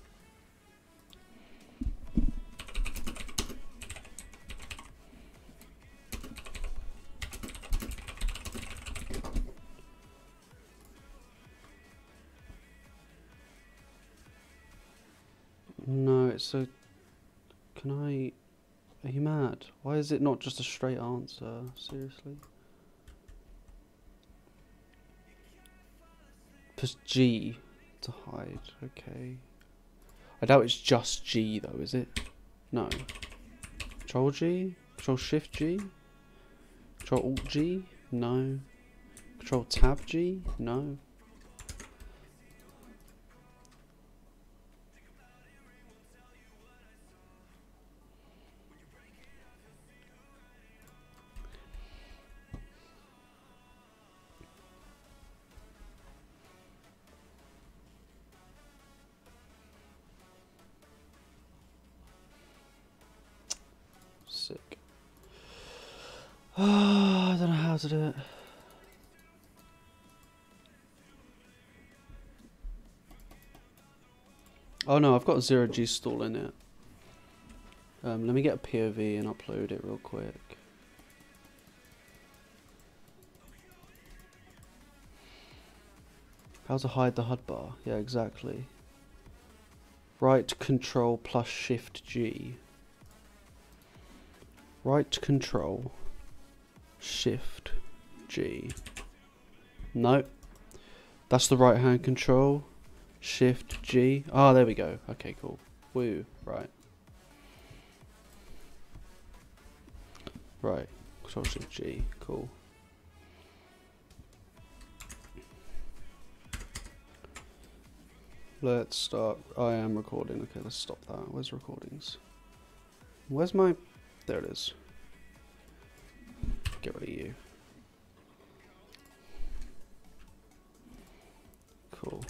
No, it's a... Can I... Are you mad? Why is it not just a straight answer? Seriously? Press G to to hide. Okay. I doubt it's just G though, is it? No. Control G? Control Shift G? Control Alt G? No. Control Tab G? No. Sick. I don't know how to do it. Oh no, I've got a 0G stall in it. Let me get a POV and upload it real quick. How to hide the HUD bar? Yeah, exactly. Right control plus Shift G. Right control Shift G. No. That's the right hand control. Shift G. Ah, there we go. Okay, cool. Woo. Right. Right. Control Shift G. Cool. Let's start. I am recording. Okay, let's stop that. Where's recordings? Where's my... There it is. Get rid of you. Cool.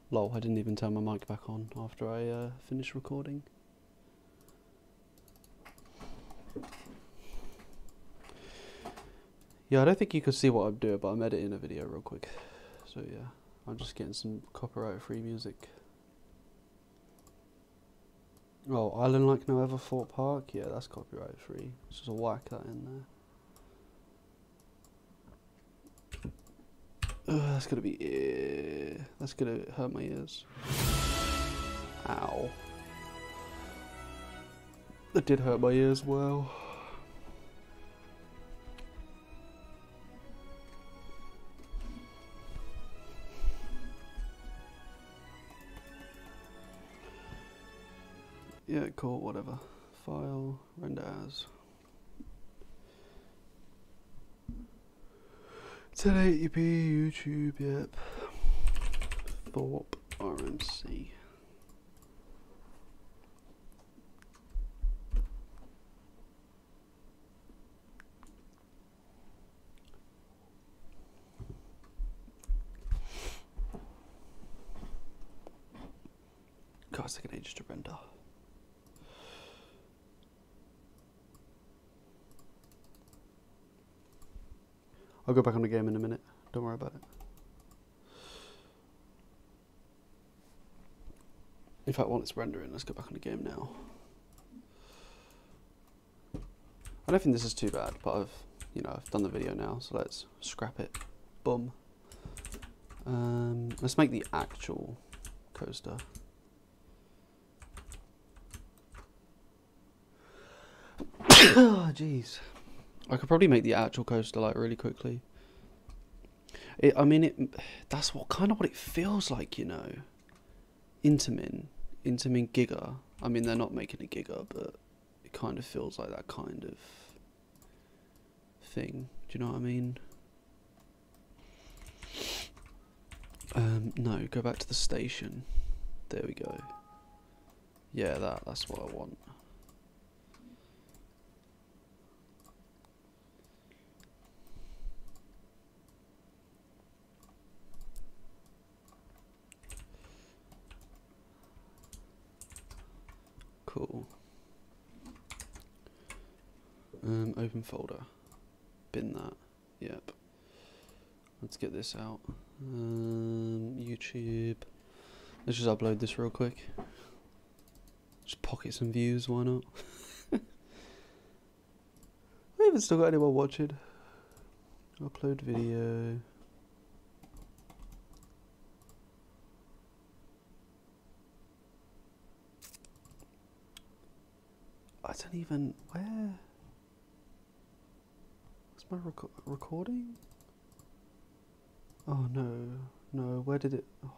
Lol, I didn't even turn my mic back on after I finished recording. Yeah, I don't think you could see what I'm doing, but I'm editing a video real quick. So yeah, I'm just getting some copyright-free music. Oh, Island Like No Other Thorpe Park? Yeah, that's copyright-free. Just whack that in there. That's gonna be... that's gonna hurt my ears. Ow. That did hurt my ears well. Yeah, cool, whatever. File, render as. 1080p YouTube, yep. Thorpe RMC. God, it's taking ages to render. I'll go back on the game in a minute. Don't worry about it. In fact, while it's rendering, let's go back on the game now. I don't think this is too bad, but I've done the video now, so let's scrap it. Boom. Let's make the actual coaster. Oh, jeez. I could probably make the actual coaster like really quickly. That's what it feels like, you know. Intamin Giga. I mean, they're not making a Giga, but it kind of feels like that kind of thing. Do you know what I mean? No, go back to the station. There we go. Yeah, that's what I want. Cool. Open folder. Bin that. Yep. Let's get this out. YouTube. Let's just upload this real quick. Just pocket some views, why not? I haven't still got anyone watching. Upload video. I don't even... where? What's my recording? Oh no, where did it... oh.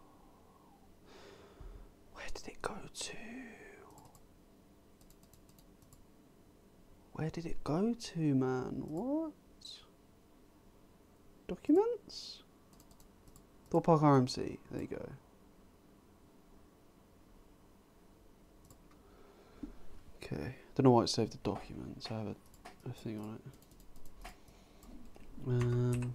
Where did it go to? Where did it go to, man? What? Documents? Thorpe Park RMC, there you go. Okay, don't know why it saved the documents. I have a thing on it.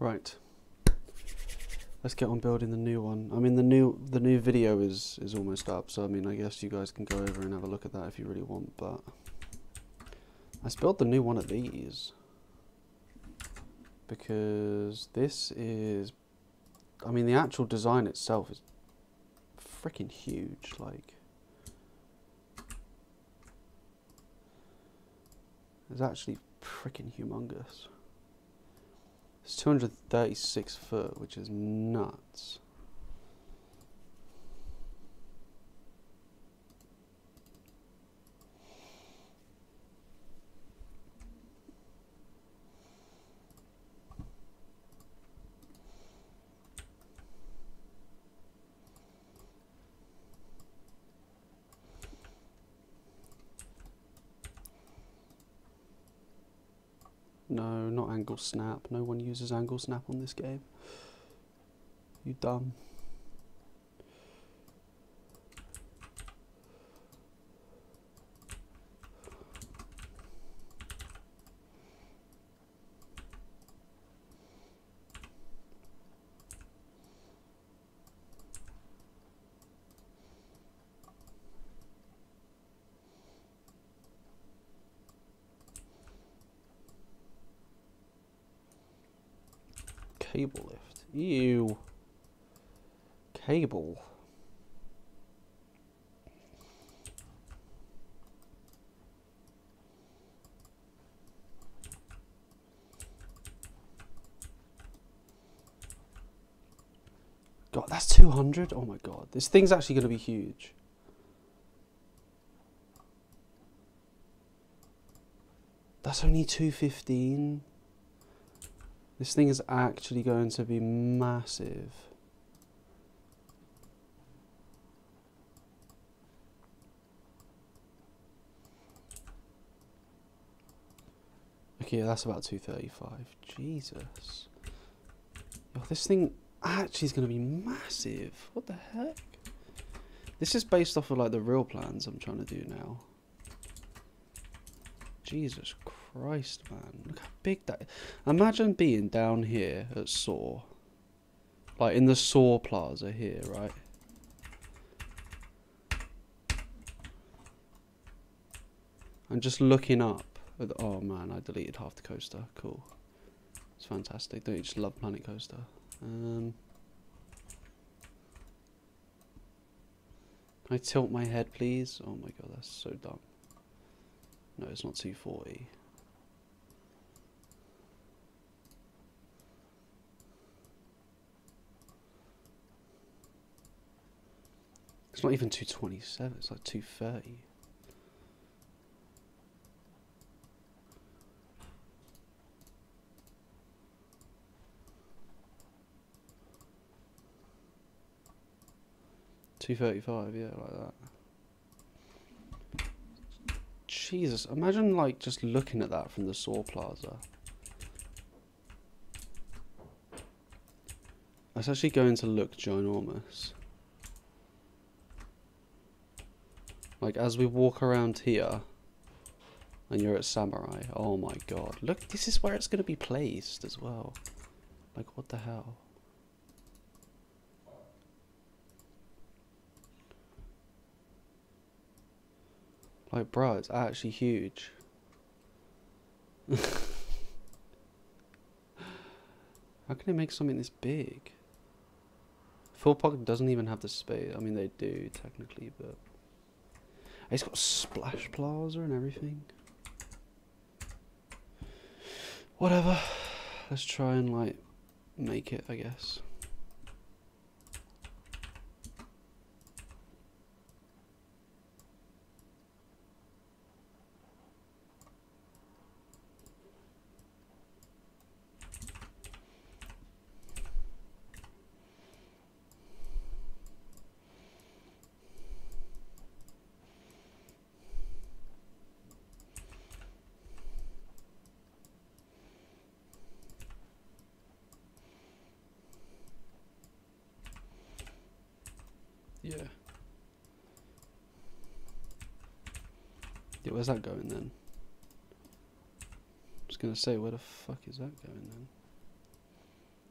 Right. Let's get on building the new one. I mean, the new video is almost up, so I mean, I guess you guys can go over and have a look at that if you really want, but let's build the new one of these. Because this is, I mean, the actual design itself is freaking huge, like, it's actually freaking humongous. It's 236 foot, which is nuts. No, not angle snap. No one uses angle snap on this game. You dumb. Cable lift. Ew. Cable. God, that's 200? Oh my god. This thing's actually going to be huge. That's only 215. This thing is actually going to be massive. Okay, that's about 235. Jesus. Yo, this thing actually is going to be massive. What the heck? This is based off of like the real plans I'm trying to do now. Jesus Christ, man. Look how big that is. Imagine being down here at Saw. Like in the Saw Plaza here, right? And just looking up at the, oh man, I deleted half the coaster. Cool. It's fantastic. Don't you just love Planet Coaster? Can I tilt my head, please? Oh my god, that's so dumb. No, it's not 240. It's not even 227, it's like 230. $235, yeah, like that. Jesus, imagine like just looking at that from the Saw Plaza. That's actually going to look ginormous. Like as we walk around here and you're at Samurai, oh my god. Look, this is where it's going to be placed as well. Like what the hell? Like bruh, it's actually huge. How can they make something this big? Thorpe doesn't even have the space. I mean they do technically, but it's got a splash plaza and everything. Whatever. Let's try and like make it, I guess. Yeah. Yeah, where's that going then? I was gonna say, where the fuck is that going then?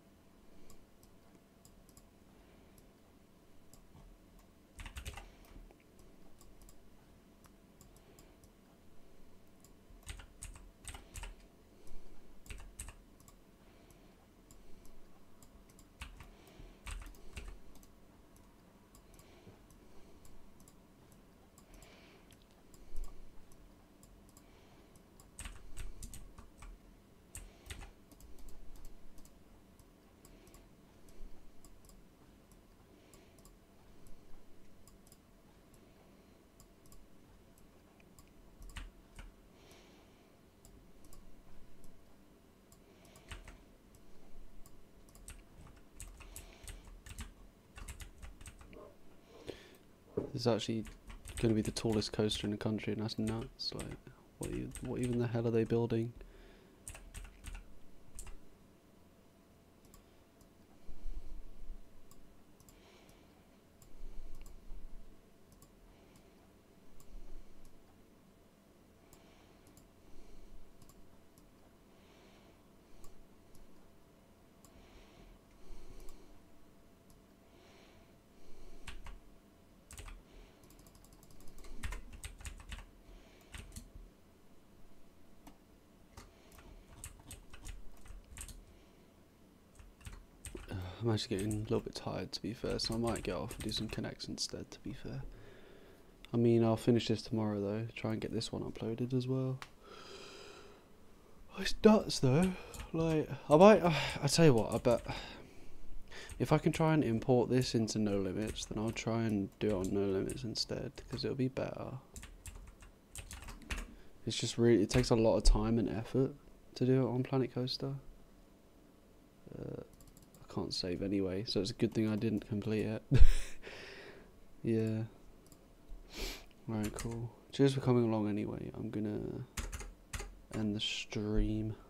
It's actually going to be the tallest coaster in the country, and that's nuts. Like, what even the hell are they building? I'm actually getting a little bit tired, to be fair, so I might get off and do some connects instead, to be fair. I mean, I'll finish this tomorrow, though. Try and get this one uploaded as well. It's nuts, though. Like, I tell you what, I bet if I can try and import this into No Limits, then I'll try and do it on No Limits instead, because it'll be better. It's just really, it takes a lot of time and effort to do it on Planet Coaster. I can't save anyway, so it's a good thing I didn't complete it. Yeah. Right, cool. Cheers for coming along anyway. I'm gonna end the stream.